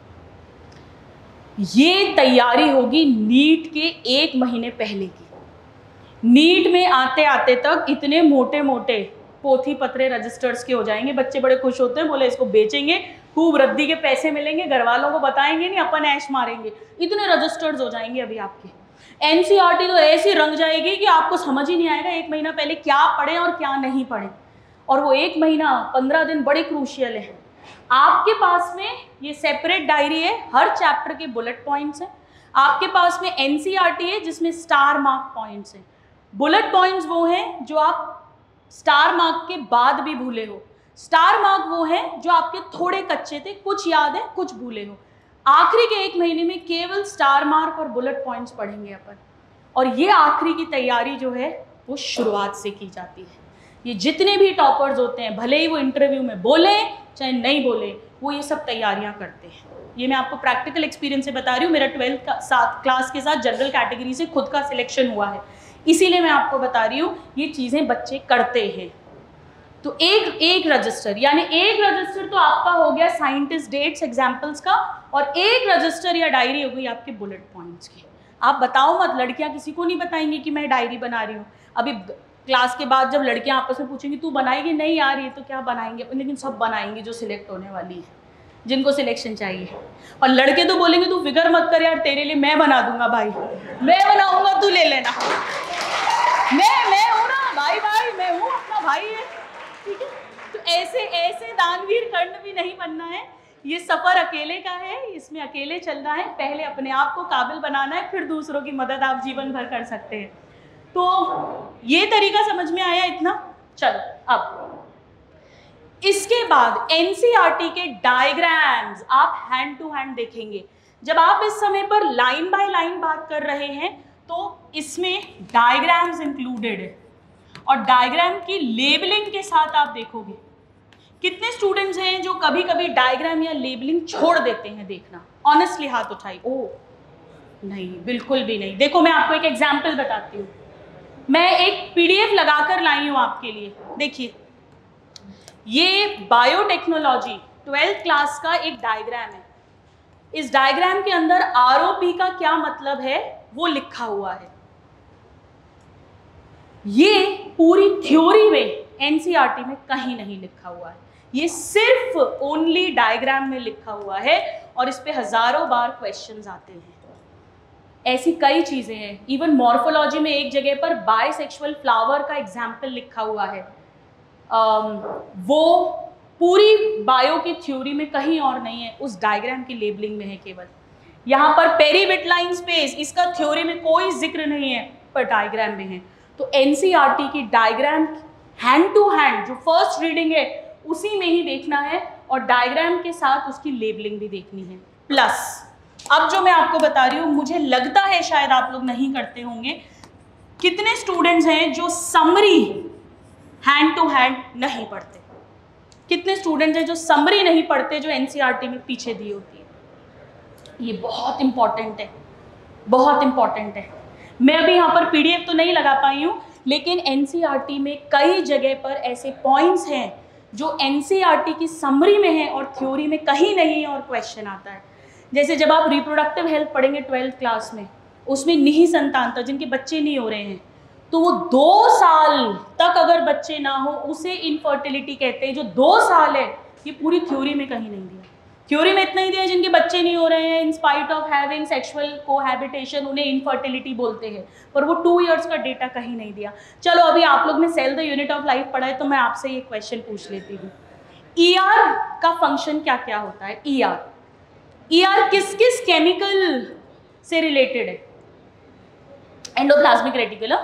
ये तैयारी होगी नीट के 1 महीने पहले की। नीट में आते आते तक इतने मोटे मोटे पोथी पत्रे रजिस्टर्स के हो जाएंगे, बच्चे बड़े खुश होते हैं, बोले इसको बेचेंगे, खूब रद्दी के पैसे मिलेंगे, घर वालों को बताएंगे नहीं, अपन ऐश मारेंगे। इतने रजिस्टर्स हो जाएंगे अभी आपके। एनसीईआरटी तो ऐसी रंग जाएगी कि आपको समझ ही नहीं आएगा 1 महीना पहले क्या पढ़े और क्या नहीं पढ़े। और वो 1 महीना 15 दिन बड़े क्रूशियल है। आपके पास में ये सेपरेट डायरी है, हर चैप्टर के बुलेट पॉइंट्स हैं। आपके पास में एनसीईआरटी है जिसमें स्टार मार्क पॉइंट्स हैं। बुलेट पॉइंट्स वो हैं जो आप स्टार मार्क के बाद भी भूले हो, स्टार मार्क वो हैं जो आपके थोड़े कच्चे थे, कुछ याद है कुछ भूले हो। आखिरी के 1 महीने में केवल स्टार मार्क और बुलेट पॉइंट्स पढ़ेंगे अपन। और ये आखिरी की तैयारी जो है वो शुरुआत से की जाती है। ये जितने भी टॉपर्स होते हैं, भले ही वो इंटरव्यू में बोले चाहे नहीं बोले, वो ये सब तैयारियां करते हैं। ये मैं आपको प्रैक्टिकल एक्सपीरियंस से बता रही हूँ। मेरा 12th क्लास के साथ जनरल कैटेगरी से खुद का सिलेक्शन हुआ है, इसीलिए मैं आपको बता रही हूँ ये चीज़ें बच्चे करते हैं। तो एक रजिस्टर, यानी एक रजिस्टर तो आपका हो गया साइंटिस्ट, डेट्स, एग्जाम्पल्स का, और एक रजिस्टर या डायरी हो गई आपके बुलेट पॉइंट्स की। आप बताओ मत, लड़कियां किसी को नहीं बताएंगी कि मैं डायरी बना रही हूँ। अभी क्लास के बाद जब लड़कियां आपस में पूछेंगी तू बनाएगी, नहीं यार ये तो क्या बनाएंगे, लेकिन सब बनाएंगे जो सिलेक्ट होने वाली है, जिनको सिलेक्शन चाहिए। और लड़के तो बोलेंगे तू फिक्र मत कर यार, तेरे लिए मैं बना दूंगा भाई, मैं बनाऊंगा, तू ले लेना, मैं हूँ ना भाई, मैं हूँ, अपना भाई है, ठीक है। तो ऐसे दानवीर कर्ण भी नहीं बनना है। ये सफ़र अकेले का है, इसमें अकेले चलना है। पहले अपने आप को काबिल बनाना है, फिर दूसरों की मदद आप जीवन भर कर सकते हैं। तो ये तरीका समझ में आया इतना? चलो, अब इसके बाद एनसीईआरटी के डायग्राम्स आप हैंड टू हैंड देखेंगे। जब आप इस समय पर लाइन बाय लाइन बात कर रहे हैं तो इसमें डायग्राम्स इंक्लूडेड है, और डायग्राम की लेबलिंग के साथ आप देखोगे। कितने स्टूडेंट्स हैं जो कभी कभी डायग्राम या लेबलिंग छोड़ देते हैं देखना? ऑनेस्टली हाथ उठाई। ओ नहीं, बिल्कुल भी नहीं। देखो मैं आपको एक एग्जाम्पल बताती हूँ। मैं एक PDF लगाकर लाई हूँ आपके लिए, देखिए। ये बायोटेक्नोलॉजी 12th क्लास का एक डायग्राम है। इस डायग्राम के अंदर ROP का क्या मतलब है वो लिखा हुआ है। ये पूरी थ्योरी में एनसीईआरटी में कहीं नहीं लिखा हुआ है। ये सिर्फ ओनली डायग्राम में लिखा हुआ है और इस पे हजारों बार क्वेश्चंस आते हैं। ऐसी कई चीजें हैं। इवन मॉर्फोलॉजी में एक जगह पर बाइसेक्सुअल फ्लावर का एग्जाम्पल लिखा हुआ है। वो पूरी बायो की थ्योरी में कहीं और नहीं है, उस डायग्राम की लेबलिंग में है केवल। यहाँ पर पेरीविटलाइन स्पेस, इसका थ्योरी में कोई जिक्र नहीं है, पर डायग्राम में है। तो एनसीईआरटी की डायग्राम हैंड टू हैंड जो फर्स्ट रीडिंग है उसी में ही देखना है और डायग्राम के साथ उसकी लेबलिंग भी देखनी है। प्लस अब जो मैं आपको बता रही हूँ, मुझे लगता है शायद आप लोग नहीं करते होंगे, कितने स्टूडेंट्स हैं जो समरी हैंड टू हैंड नहीं पढ़ते? कितने स्टूडेंट्स हैं जो समरी नहीं पढ़ते जो एनसीईआरटी में पीछे दी होती है? ये बहुत इंपॉर्टेंट है, बहुत इंपॉर्टेंट है। मैं अभी यहाँ पर पीडीएफ तो नहीं लगा पाई हूँ, लेकिन एनसीईआरटी में कई जगह पर ऐसे पॉइंट्स हैं जो एनसीईआरटी की समरी में है और थ्योरी में कहीं नहीं है और क्वेश्चन आता है। जैसे जब आप रिप्रोडक्टिव हेल्थ पढ़ेंगे 12th क्लास में, उसमें निहिसंतानता, जिनके बच्चे नहीं हो रहे हैं, तो वो 2 साल तक अगर बच्चे ना हो उसे इनफर्टिलिटी कहते हैं। जो 2 साल है ये पूरी थ्योरी में कहीं नहीं दिया। थ्योरी में इतना ही दिया है जिनके बच्चे नहीं हो रहे हैं, in spite of having sexual cohabitation, उन्हें इनफर्टिलिटी बोलते हैं, पर वो 2 years का डेटा कहीं नहीं दिया। चलो अभी आप लोग ने cell the unit of life पढ़ा है, तो मैं आपसे ये क्वेश्चन पूछ लेती हूँ, ईआर का फंक्शन क्या क्या होता है? ईआर किस किस केमिकल से रिलेटेड है? एंडोप्लाज्मिक रेटिकुलम,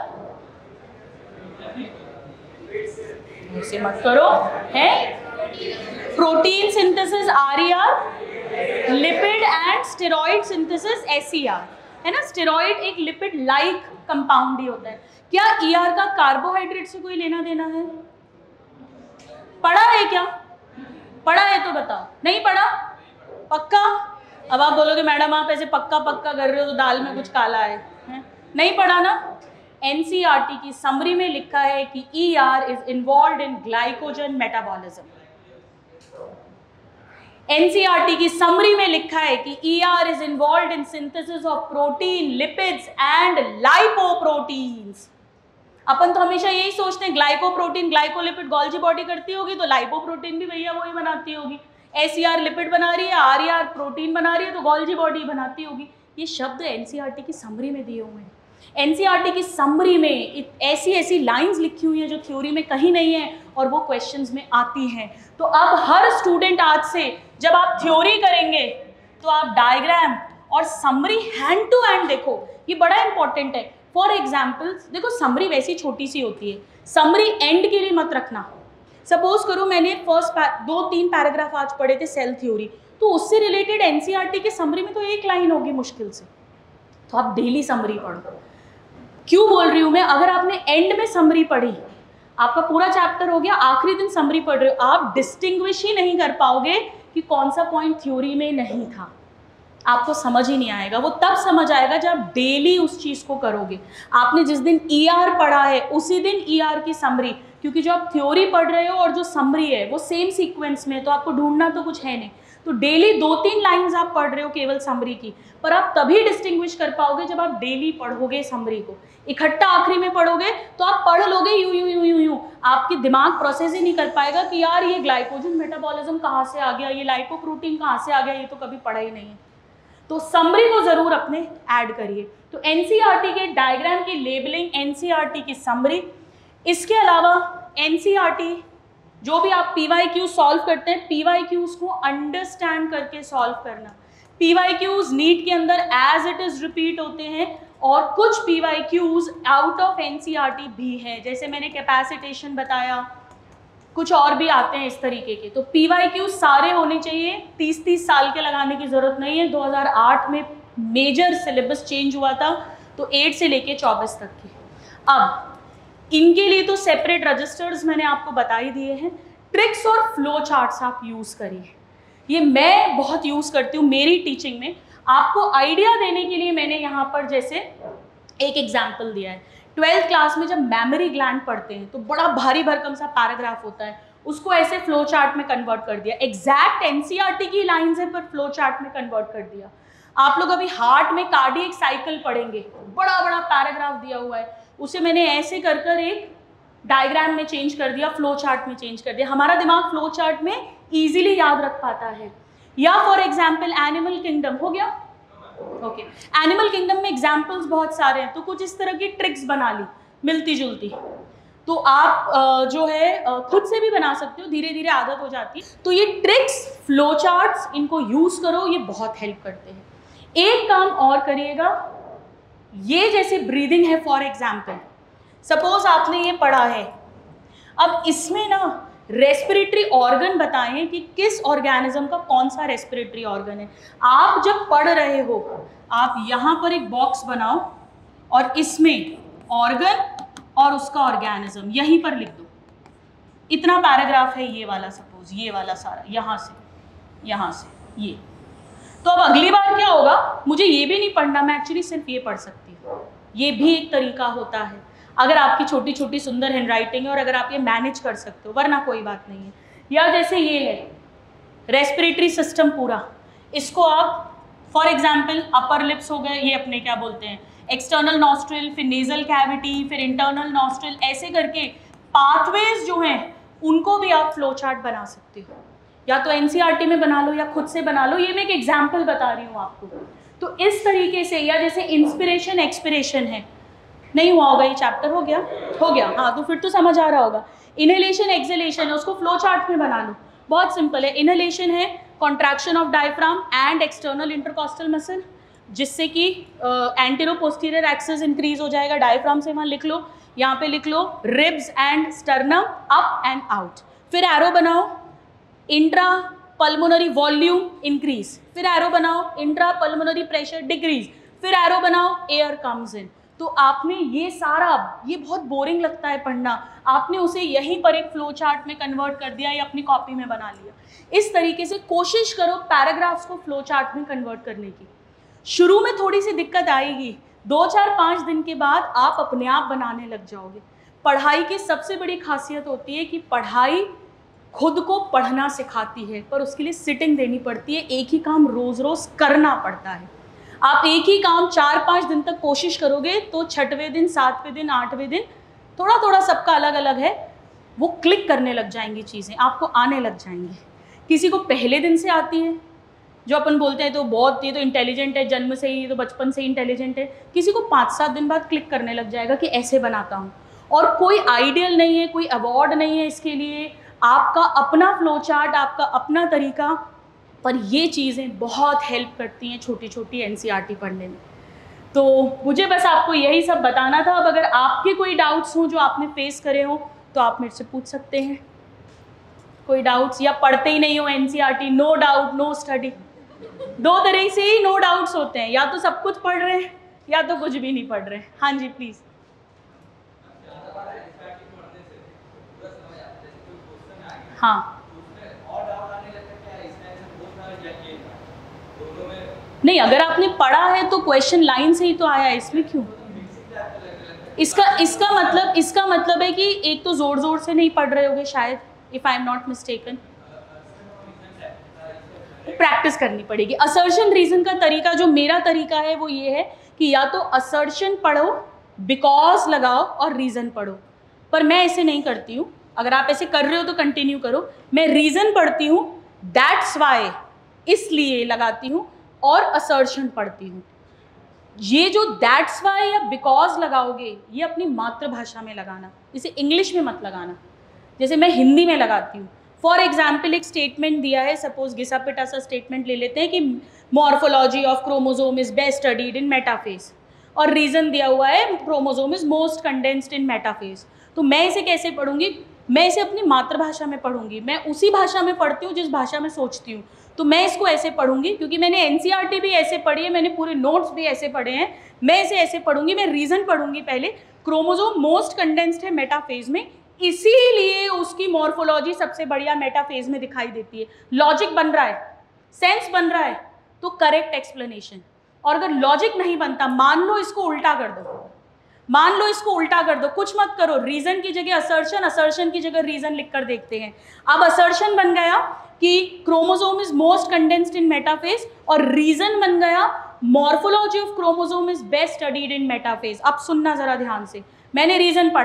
ऐसे मत करो, है protein synthesis RER, lipid and steroid synthesis SER, है ना। स्टेरॉइड एक लिपिड लाइक कंपाउंड ही होता है। क्या ईआर का कार्बोहाइड्रेट से कोई लेना देना है? पढ़ा है क्या? पढ़ा है तो बताओ। नहीं पढ़ा? पक्का? अब आप बोलोगे मैडम आप ऐसे पक्का पक्का कर रहे हो तो दाल में कुछ काला है? नहीं पढ़ा ना? एनसीईआरटी की समरी में लिखा है कि ER is involved in glycogen metabolism. NCERT की समरी में लिखा है कि ER is involved in synthesis of protein, lipids and lipoproteins. अपन तो हमेशा यही सोचते हैं ग्लाइकोप्रोटीन, ग्लाइकोलिपिड गोल्जी बॉडी करती होगी तो लाइपोप्रोटीन भी भैया वही बनाती होगी। एसईआर लिपिड बना रही है, आरईआर प्रोटीन बना रही है, तो गोल्जी बॉडी बनाती होगी। ये शब्द एनसीईआरटी की समरी में दिए हुए हैं। एनसीईआरटी की समरी में ऐसी ऐसी लाइंस लिखी हुई है जो थ्योरी में कहीं नहीं है और वो क्वेश्चंस में आती हैं। तो अब हर स्टूडेंट आज से जब आप थ्योरी करेंगे तो आप डायग्राम और समरी हैंड टू हैंड देखो, ये बड़ा इंपॉर्टेंट है। फॉर एग्जाम्पल देखो, समरी वैसी छोटी सी होती है, समरी एंड के लिए मत रखना। सपोज करो मैंने फर्स्ट 2-3 पैराग्राफ आज पढ़े थे सेल थ्योरी, तो उससे रिलेटेड एनसीईआरटी की समरी में तो 1 लाइन होगी मुश्किल से, तो आप डेली समरी पढ़ो। क्यों बोल रही हूँ मैं? अगर आपने एंड में समरी पढ़ी, आपका पूरा चैप्टर हो गया, आखिरी दिन समरी पढ़ रहे हो, आप डिस्टिंग्विश ही नहीं कर पाओगे कि कौन सा पॉइंट थ्योरी में नहीं था। आपको समझ ही नहीं आएगा। वो तब समझ आएगा जब डेली उस चीज़ को करोगे। आपने जिस दिन ईआर पढ़ा है उसी दिन ईआर की समरी, क्योंकि जो आप थ्योरी पढ़ रहे हो और जो समरी है वो सेम सीक्वेंस में, तो आपको ढूंढना तो कुछ है नहीं। तो डेली 2-3 लाइंस आप पढ़ रहे हो केवल समरी की, पर आप तभी डिस्टिंग्विश कर पाओगे जब आप डेली पढ़ोगे समरी को। इकट्ठा आखिरी में पढ़ोगे तो आप पढ़ लोगे यूं यूं यूं यूं यूं, आपकी दिमाग प्रोसेस ही नहीं कर पाएगा कि यार ये ग्लाइकोजन मेटाबॉलिज्म कहाँ से आ गया, ये लाइपोप्रोटीन कहाँ से आ गया, ये तो कभी पढ़ा ही नहीं है। तो समरी को जरूर अपने ऐड करिए। तो एनसीईआरटी के डायग्राम की लेबलिंग, एनसीईआरटी की समरी, इसके अलावा एनसीईआरटी जो भी आप पीवाईक्यू सॉल्व करते हैं, पीवाईक्यूज को अंडरस्टैंड करके सॉल्व करना। पीवाईक्यूज नीट के अंदर एज इट इज रिपीट होते हैं और कुछ पीवाईक्यूज आउट ऑफ एनसीईआरटी भी हैं, जैसे मैंने कैपेसिटेशन बताया, कुछ और भी आते हैं इस तरीके के। तो पीवाईक्यूज सारे होने चाहिए, 30-30 साल के लगाने की जरूरत नहीं है। 2008 में मेजर सिलेबस चेंज हुआ था, तो 8 से लेके 24 तक की। अब इनके लिए तो सेपरेट रजिस्टर्स मैंने आपको बता ही दिए हैं। ट्रिक्स और फ्लो चार्ट्स आप यूज़ करिए, ये मैं बहुत यूज़ करती हूँ मेरी टीचिंग में। आपको आइडिया देने के लिए मैंने यहाँ पर जैसे एक एग्जाम्पल दिया है। 12th क्लास में जब मेमोरी ग्लैंड पढ़ते हैं तो बड़ा भारी भरकम सा पैराग्राफ होता है, उसको ऐसे फ्लो चार्ट में कन्वर्ट कर दिया। एग्जैक्ट एनसीईआरटी की लाइन्स है पर फ्लो चार्ट में कन्वर्ट कर दिया। आप लोग अभी हार्ट में कार्डियक साइकिल पढ़ेंगे, बड़ा बड़ा पैराग्राफ दिया हुआ है, उसे मैंने ऐसे कर कर एक डायग्राम में चेंज कर दिया, फ्लो चार्ट में चेंज कर दिया। हमारा दिमाग फ्लो चार्ट में इजीली याद रख पाता है। या फॉर एग्जाम्पल एनिमल किंगडम हो गया, ओके। एनिमल किंगडम में एग्जाम्पल्स बहुत सारे हैं, तो कुछ इस तरह की ट्रिक्स बना ली मिलती जुलती, तो आप जो है खुद से भी बना सकते हो, धीरे धीरे आदत हो जाती है। तो ये ट्रिक्स, फ्लो चार्ट्स, इनको यूज करो, ये बहुत हेल्प करते हैं। एक काम और करिएगा, ये जैसे ब्रीदिंग है फॉर एग्जाम्पल, सपोज आपने ये पढ़ा है, अब इसमें ना रेस्पिरेटरी ऑर्गन बताएं कि किस ऑर्गेनिज्म का कौन सा रेस्पिरेटरी ऑर्गन है। आप जब पढ़ रहे हो, आप यहाँ पर एक बॉक्स बनाओ और इसमें ऑर्गन और उसका ऑर्गेनिज्म यहीं पर लिख दो। इतना पैराग्राफ है ये वाला, सपोज ये वाला सारा, यहाँ से ये। तो अब अगली बार क्या होगा, मुझे ये भी नहीं पढ़ना, मैं एक्चुअली सिर्फ ये पढ़ सकती हूँ। ये भी एक तरीका होता है, अगर आपकी छोटी छोटी सुंदर हैंडराइटिंग है और अगर आप ये मैनेज कर सकते हो, वरना कोई बात नहीं है। या जैसे ये है रेस्पिरेटरी सिस्टम पूरा, इसको आप फॉर एग्जाम्पल अपर लिप्स हो गए, ये अपने क्या बोलते हैं एक्सटर्नल नॉस्ट्रिल, फिर नेजल कैविटी, फिर इंटरनल नॉस्ट्रिल, ऐसे करके पाथवेज जो हैं उनको भी आप फ्लो चार्ट बना सकते हो। या तो एनसीईआरटी में बना लो या खुद से बना लो, ये मैं एक एग्जाम्पल बता रही हूँ आपको। तो इस तरीके से, या जैसे इंस्पिरेशन एक्सपिरेशन है, नहीं हुआ होगा ये चैप्टर, हो गया हाँ, तो फिर तो समझ आ रहा होगा। इनहेलेशन एक्सहेलेशन है, उसको फ्लो चार्ट में बना लो, बहुत सिंपल है। इनहेलेशन है contraction of diaphragm and external intercostal muscle, जिससे कि एंटेरो पोस्टीरियर एक्सिस इंक्रीज हो जाएगा। डायफ्राम से वहाँ लिख लो, यहाँ पे लिख लो ribs and sternum up and out. फिर एरो बनाओ इंट्रा पल्मोनरी वॉल्यूम इंक्रीज, फिर एरो बनाओ इंट्रा पल्मोनरी प्रेशर डिक्रीज, फिर एरो बनाओ एयर कम्स इन। तो आपने ये सारा, ये बहुत बोरिंग लगता है पढ़ना, आपने उसे यहीं पर एक फ्लो चार्ट में कन्वर्ट कर दिया या अपनी कॉपी में बना लिया। इस तरीके से कोशिश करो पैराग्राफ्स को फ्लो चार्ट में कन्वर्ट करने की। शुरू में थोड़ी सी दिक्कत आएगी, 2-4-5 दिन के बाद आप अपने आप बनाने लग जाओगे। पढ़ाई की सबसे बड़ी खासियत होती है कि पढ़ाई खुद को पढ़ना सिखाती है, पर उसके लिए सिटिंग देनी पड़ती है, एक ही काम रोज रोज करना पड़ता है। आप एक ही काम 4-5 दिन तक कोशिश करोगे तो 6वें दिन, 7वें दिन, 8वें दिन, थोड़ा थोड़ा सबका अलग अलग है, वो क्लिक करने लग जाएंगी चीज़ें, आपको आने लग जाएंगी। किसी को पहले दिन से आती है, जो अपन बोलते हैं तो बहुत, ये तो इंटेलिजेंट है जन्म से ही, ये तो बचपन से ही इंटेलिजेंट है। किसी को 5-7 दिन बाद क्लिक करने लग जाएगा कि ऐसे बनाता हूँ। और कोई आइडियल नहीं है, कोई अवार्ड नहीं है इसके लिए, आपका अपना फ्लो चार्ट, आपका अपना तरीका, पर ये चीज़ें बहुत हेल्प करती हैं छोटी छोटी एनसीईआरटी पढ़ने में। तो मुझे बस आपको यही सब बताना था। अब अगर आपके कोई डाउट्स हों जो आपने फेस करे हो तो आप मेरे से पूछ सकते हैं। कोई डाउट्स, या पढ़ते ही नहीं हो NCERT, no doubt no study, दो तरह से ही नो डाउट्स होते हैं, या तो सब कुछ पढ़ रहे हैं या तो कुछ भी नहीं पढ़ रहे हैं। हाँ जी प्लीज़। हाँ नहीं, अगर आपने पढ़ा है तो क्वेश्चन लाइन से ही तो आया है, इसमें क्यों? इसका मतलब है कि एक तो जोर जोर से नहीं पढ़ रहे होगे शायद, if I am not mistaken. Practice करनी पड़ेगी। असर्शन रीजन का तरीका, जो मेरा तरीका है वो ये है कि या तो असर्शन पढ़ो, बिकॉज लगाओ और रीजन पढ़ो, पर मैं ऐसे नहीं करती हूँ। अगर आप ऐसे कर रहे हो तो कंटिन्यू करो। मैं रीजन पढ़ती हूँ, दैट्स वाई इसलिए लगाती हूँ, और असर्शन पढ़ती हूँ। ये जो दैट्स वाई या बिकॉज लगाओगे, ये अपनी मातृभाषा में लगाना, जैसे इंग्लिश में मत लगाना, जैसे मैं हिंदी में लगाती हूँ। फॉर एग्जाम्पल एक स्टेटमेंट दिया है, सपोज घिसा पिटा सा स्टेटमेंट ले लेते हैं कि morphology of chromosome is best studied in metaphase, और रीजन दिया हुआ है chromosome is most condensed in metaphase. तो मैं इसे कैसे पढ़ूंगी? मैं इसे अपनी मातृभाषा में पढ़ूंगी। मैं उसी भाषा में पढ़ती हूँ जिस भाषा में सोचती हूँ, तो मैं इसको ऐसे पढ़ूंगी, क्योंकि मैंने एनसीईआरटी भी ऐसे पढ़ी है, मैंने पूरे नोट्स भी ऐसे पढ़े हैं। मैं इसे ऐसे पढ़ूंगी, मैं रीजन पढ़ूंगी पहले, क्रोमोसोम मोस्ट कंडेंस्ड है मेटाफेज में, इसीलिए उसकी मॉर्फोलॉजी सबसे बढ़िया मेटाफेज में दिखाई देती है। लॉजिक बन रहा है, सेंस बन रहा है, तो करेक्ट एक्सप्लेनेशन। और अगर लॉजिक नहीं बनता, मान लो इसको उल्टा कर दो, मान लो इसको उल्टा कर दो, कुछ मत करो, रीजन की जगह असर्शन, असर्शन की जगह रीजन लिख कर देखते हैं। अब असर्शन बन गया कि chromosome is most condensed in metaphase, और रीजन बन गया morphology of chromosome is best studied in metaphase. अब सुनना जरा ध्यान से, मैंने रीजन पढ़ा,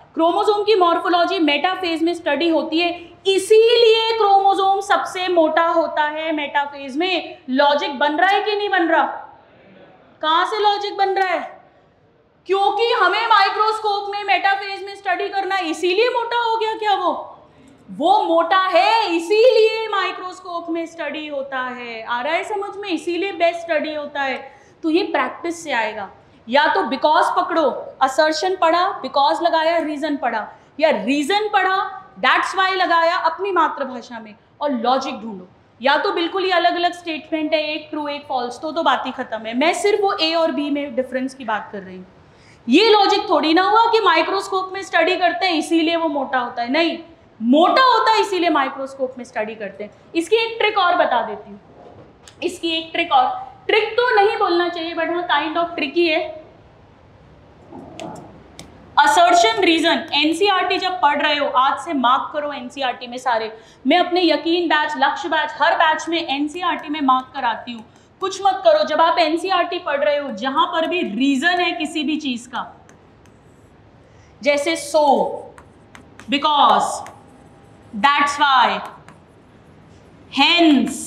क्रोमोसोम की मॉर्फोलॉजी मेटाफेज में स्टडी होती है, इसीलिए क्रोमोसोम सबसे मोटा होता है मेटाफेज में। लॉजिक बन रहा है कि नहीं बन रहा? कहां से लॉजिक बन रहा है? क्योंकि हमें माइक्रोस्कोप में मेटाफेज में स्टडी करना है, इसीलिए मोटा हो गया क्या? वो मोटा है इसीलिए माइक्रोस्कोप में स्टडी होता है। आ रहा है समझ में? इसीलिए बेस्ट स्टडी होता है। तो ये प्रैक्टिस से आएगा। या तो बिकॉज पकड़ो, असर्शन पढ़ा, बिकॉज लगाया, रीजन पढ़ा, या रीजन पढ़ा, दैट्स वाई लगाया अपनी मातृभाषा में, और लॉजिक ढूंढो। या तो बिल्कुल ही अलग अलग स्टेटमेंट है, एक ट्रू एक फॉल्स, तो बात ही खत्म है। मैं सिर्फ वो ए और बी में डिफरेंस की बात कर रही हूँ। ये लॉजिक थोड़ी ना हुआ कि माइक्रोस्कोप में स्टडी करते हैं इसीलिए वो मोटा होता है। नहीं, मोटा होता है इसीलिए माइक्रोस्कोप में स्टडी करते हैं। इसकी एक ट्रिक और बता देती हूँ। इसकी एक ट्रिक और, ट्रिक तो नहीं बोलना चाहिए बट हाँ काइंड ऑफ ट्रिकी है। असर्शन रीजन, एनसीईआरटी जब पढ़ रहे हो, आज से मार्क करो एनसीईआरटी में सारे। मैं अपने यकीन बैच, लक्ष्य बैच, हर बैच में एनसीईआरटी में मार्क कराती हूँ। कुछ मत करो, जब आप एनसीईआरटी पढ़ रहे हो, जहां पर भी रीजन है किसी भी चीज का, जैसे so, because, that's why, hence,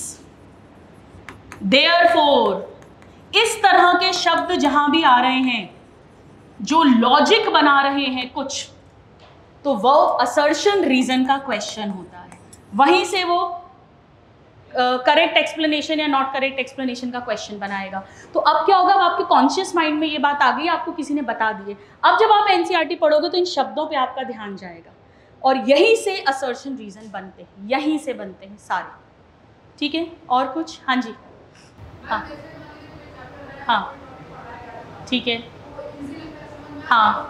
therefore, इस तरह के शब्द जहां भी आ रहे हैं जो लॉजिक बना रहे हैं कुछ, तो वो असर्शन रीजन का क्वेश्चन होता है। वहीं से वो करेक्ट एक्सप्लेनेशन या नॉट करेक्ट एक्सप्लेनेशन का क्वेश्चन बनाएगा। तो अब क्या होगा, अब आपके कॉन्शियस माइंड में ये बात आ गई, आपको किसी ने बता दी है। अब जब आप एनसीईआरटी पढ़ोगे तो इन शब्दों पे आपका ध्यान जाएगा, और यहीं से असर्शन रीजन बनते हैं, यहीं से बनते हैं सारे। ठीक है, और कुछ? हाँ जी, हाँ हाँ, ठीक है, हाँ,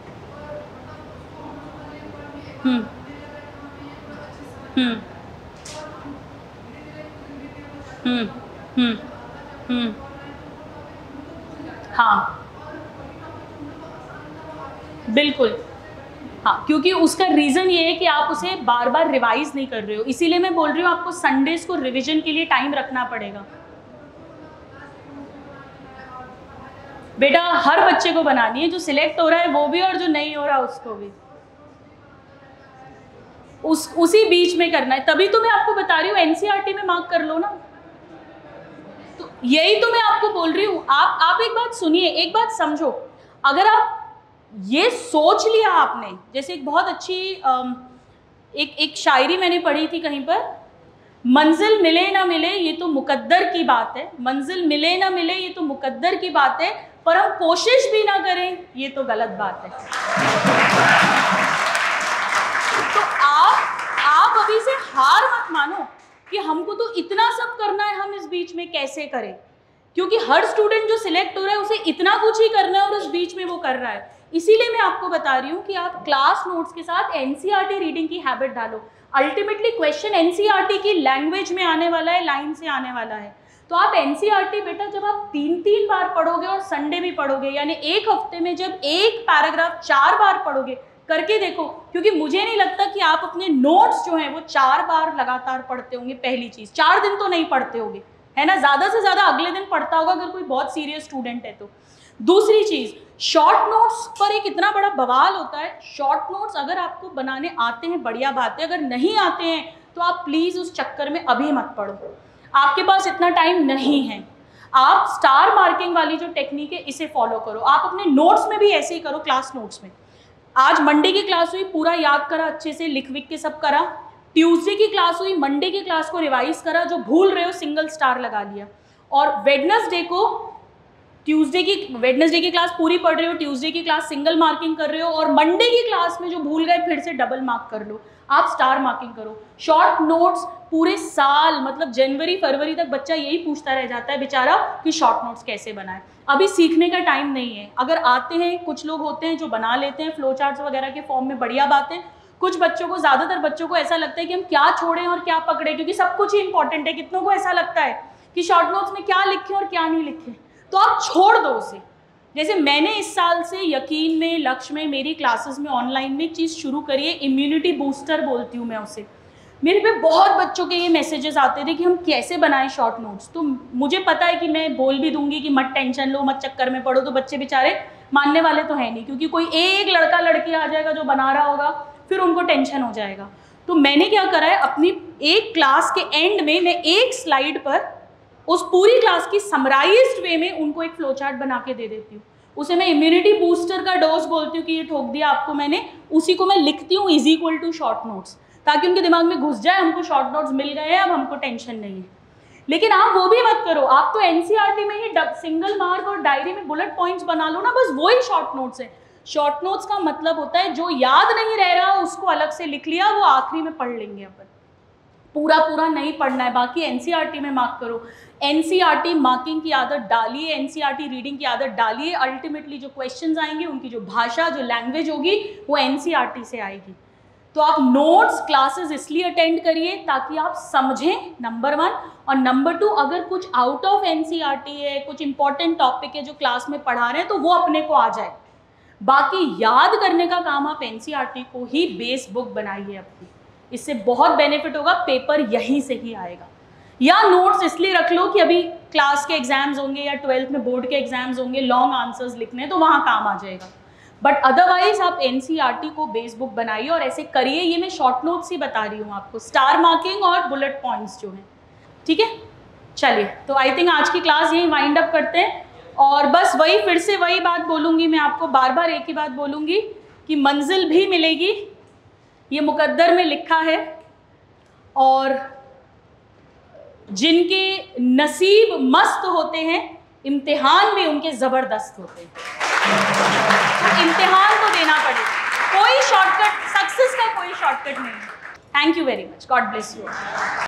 हम्म, हम्म, हम्म, हम्म, हम्म, हाँ, बिल्कुल, हाँ, क्योंकि उसका रीजन ये है कि आप उसे बार बार रिवाइज नहीं कर रहे हो। इसीलिए मैं बोल रही हूँ आपको संडेज को रिवीजन के लिए टाइम रखना पड़ेगा। बेटा हर बच्चे को बनानी है, जो सिलेक्ट हो रहा है वो भी और जो नहीं हो रहा उसको भी, उसी बीच में करना है। तभी तो मैं आपको बता रही हूँ एनसीईआरटी में मार्क कर लो ना। तो यही तो मैं आपको बोल रही हूँ। आप एक बात सुनिए, एक बात समझो। अगर आप ये सोच लिया आपने, जैसे एक बहुत अच्छी एक शायरी मैंने पढ़ी थी कहीं पर, मंजिल मिले ना मिले ये तो मुकद्दर की बात है, मंजिल मिले ना मिले ये तो मुकद्दर की बात है, पर हम कोशिश भी ना करें ये तो गलत बात है। तो आप अभी से हार मत मानो कि हमको तो इतना सब करना है, हम इस बीच में कैसे करें, क्योंकि हर स्टूडेंट जो सिलेक्ट हो रहा है उसे इतना कुछ ही करना है और उस बीच में वो कर रहा है। इसीलिए मैं आपको बता रही हूँ कि आप क्लास नोट्स के साथ एनसीईआरटी रीडिंग की हैबिट डालो। अल्टीमेटली क्वेश्चन एनसीईआरटी की लैंग्वेज में आने वाला है, लाइन से आने वाला है। तो आप एनसीईआरटी बेटा जब आप 3-3 बार पढ़ोगे और संडे भी पढ़ोगे, यानी एक हफ्ते में जब एक पैराग्राफ 4 बार पढ़ोगे, करके देखो। क्योंकि मुझे नहीं लगता कि आप अपने नोट्स जो हैं वो 4 बार लगातार पढ़ते होंगे। पहली चीज, 4 दिन तो नहीं पढ़ते होंगे, है ना, ज्यादा से ज्यादा अगले दिन पढ़ता होगा अगर कोई बहुत सीरियस स्टूडेंट है तो। दूसरी चीज, शॉर्ट नोट्स पर एक इतना बड़ा बवाल होता है। शॉर्ट नोट्स अगर आपको बनाने आते हैं बढ़िया बात है, अगर नहीं आते हैं तो आप प्लीज उस चक्कर में अभी मत पढ़ो, आपके पास इतना टाइम नहीं है। आप स्टार मार्किंग वाली जो टेक्निक है इसे फॉलो करो। आप अपने नोट्स में भी ऐसे ही करो। क्लास नोट्स में आज मंडे की क्लास हुई, पूरा याद करा, अच्छे से लिख विख के सब करा। ट्यूसडे की क्लास हुई, मंडे की क्लास को रिवाइज करा, जो भूल रहे हो सिंगल स्टार लगा लिया। और वेडनेसडे की क्लास पूरी पढ़ रहे हो, ट्यूसडे की क्लास सिंगल मार्किंग कर रहे हो, और मंडे की क्लास में जो भूल गए फिर से डबल मार्क कर लो। आप स्टार मार्किंग करो। शॉर्ट नोट्स पूरे साल, मतलब जनवरी फरवरी तक बच्चा यही पूछता रह जाता है बेचारा कि शॉर्ट नोट्स कैसे बनाए। अभी सीखने का टाइम नहीं है। अगर आते हैं, कुछ लोग होते हैं जो बना लेते हैं फ्लो चार्ट्स वगैरह के फॉर्म में, बढ़िया बात है। कुछ बच्चों को, ज़्यादातर बच्चों को ऐसा लगता है कि हम क्या छोड़ें और क्या पकड़ें, क्योंकि सब कुछ ही इंपॉर्टेंट है। कितनों को ऐसा लगता है कि शॉर्ट नोट्स में क्या लिखें और क्या नहीं लिखें, तो आप छोड़ दो उसे। जैसे मैंने इस साल से यकीन में, लक्ष्य में, मेरी क्लासेस में ऑनलाइन में एक चीज़ शुरू करी है, इम्यूनिटी बूस्टर बोलती हूँ मैं उसे। मेरे पे बहुत बच्चों के ये मैसेजेस आते थे कि हम कैसे बनाएं शॉर्ट नोट्स। तो मुझे पता है कि मैं बोल भी दूंगी कि मत टेंशन लो, मत चक्कर में पड़ो, तो बच्चे बेचारे मानने वाले तो है नहीं, क्योंकि कोई एक लड़का लड़की आ जाएगा जो बना रहा होगा, फिर उनको टेंशन हो जाएगा। तो मैंने क्या करा है, अपनी एक क्लास के एंड में मैं एक स्लाइड पर उस पूरी क्लास की समराइज्ड वे में उनको एक फ्लो चार्ट बना के दे देती हूँ। उसे मैं इम्यूनिटी बूस्टर का डोज बोलती हूँ कि ये ठोक दिया आपको मैंने, उसी को मैं लिखती हूँ is equal to short notes, ताकि उनके दिमाग में घुस जाए हमको शॉर्ट नोट्स मिल गए हैं, अब हमको टेंशन नहीं है। लेकिन आप वो भी मत करो, आप तो एनसीईआरटी में ही सिंगल मार्क और डायरी में बुलेट पॉइंट्स बना लो ना, बस वही शॉर्ट नोट्स है। शॉर्ट नोट्स का मतलब होता है जो याद नहीं रह रहा उसको अलग से लिख लिया, वो आखिरी में पढ़ लेंगे अपन, पूरा पूरा नहीं पढ़ना है। बाकी एनसीईआरटी में मार्क करो, एनसीईआरटी मार्किंग की आदत डालिए, एनसीईआरटी रीडिंग की आदत डालिए। अल्टीमेटली जो क्वेश्चंस आएंगे, उनकी जो भाषा, जो लैंग्वेज होगी, वो एनसीईआरटी से आएगी। तो आप नोट्स क्लासेस इसलिए अटेंड करिए ताकि आप समझें, नंबर 1, और नंबर 2, अगर कुछ आउट ऑफ एनसीईआरटी है, कुछ इंपॉर्टेंट टॉपिक है जो क्लास में पढ़ा रहे हैं, तो वो अपने को आ जाए। बाकी याद करने का काम आप एनसीईआरटी को ही बेस बुक बनाइए अपनी, इससे बहुत बेनिफिट होगा, पेपर यहीं से ही आएगा। या नोट्स इसलिए रख लो कि अभी क्लास के एग्जाम्स होंगे या 12th में बोर्ड के एग्जाम्स होंगे, लॉन्ग आंसर्स लिखने, तो वहाँ काम आ जाएगा। बट अदरवाइज आप एनसीईआरटी को बेस बुक बनाइए और ऐसे करिए। ये मैं शॉर्ट नोट्स ही बता रही हूँ आपको, स्टार मार्किंग और बुलेट पॉइंट्स जो हैं, ठीक है। चलिए, तो आई थिंक आज की क्लास यहीं वाइंड अप करते हैं। और बस वही, फिर से वही बात बोलूँगी मैं आपको, बार बार एक ही बात बोलूँगी कि मंजिल भी मिलेगी, ये मुकद्दर में लिखा है, और जिनके नसीब मस्त होते हैं, इम्तिहान भी उनके ज़बरदस्त होते हैं। तो इम्तिहान तो देना पड़ेगा, कोई शॉर्टकट, सक्सेस का कोई शॉर्टकट नहीं है। Thank you very much, God bless you.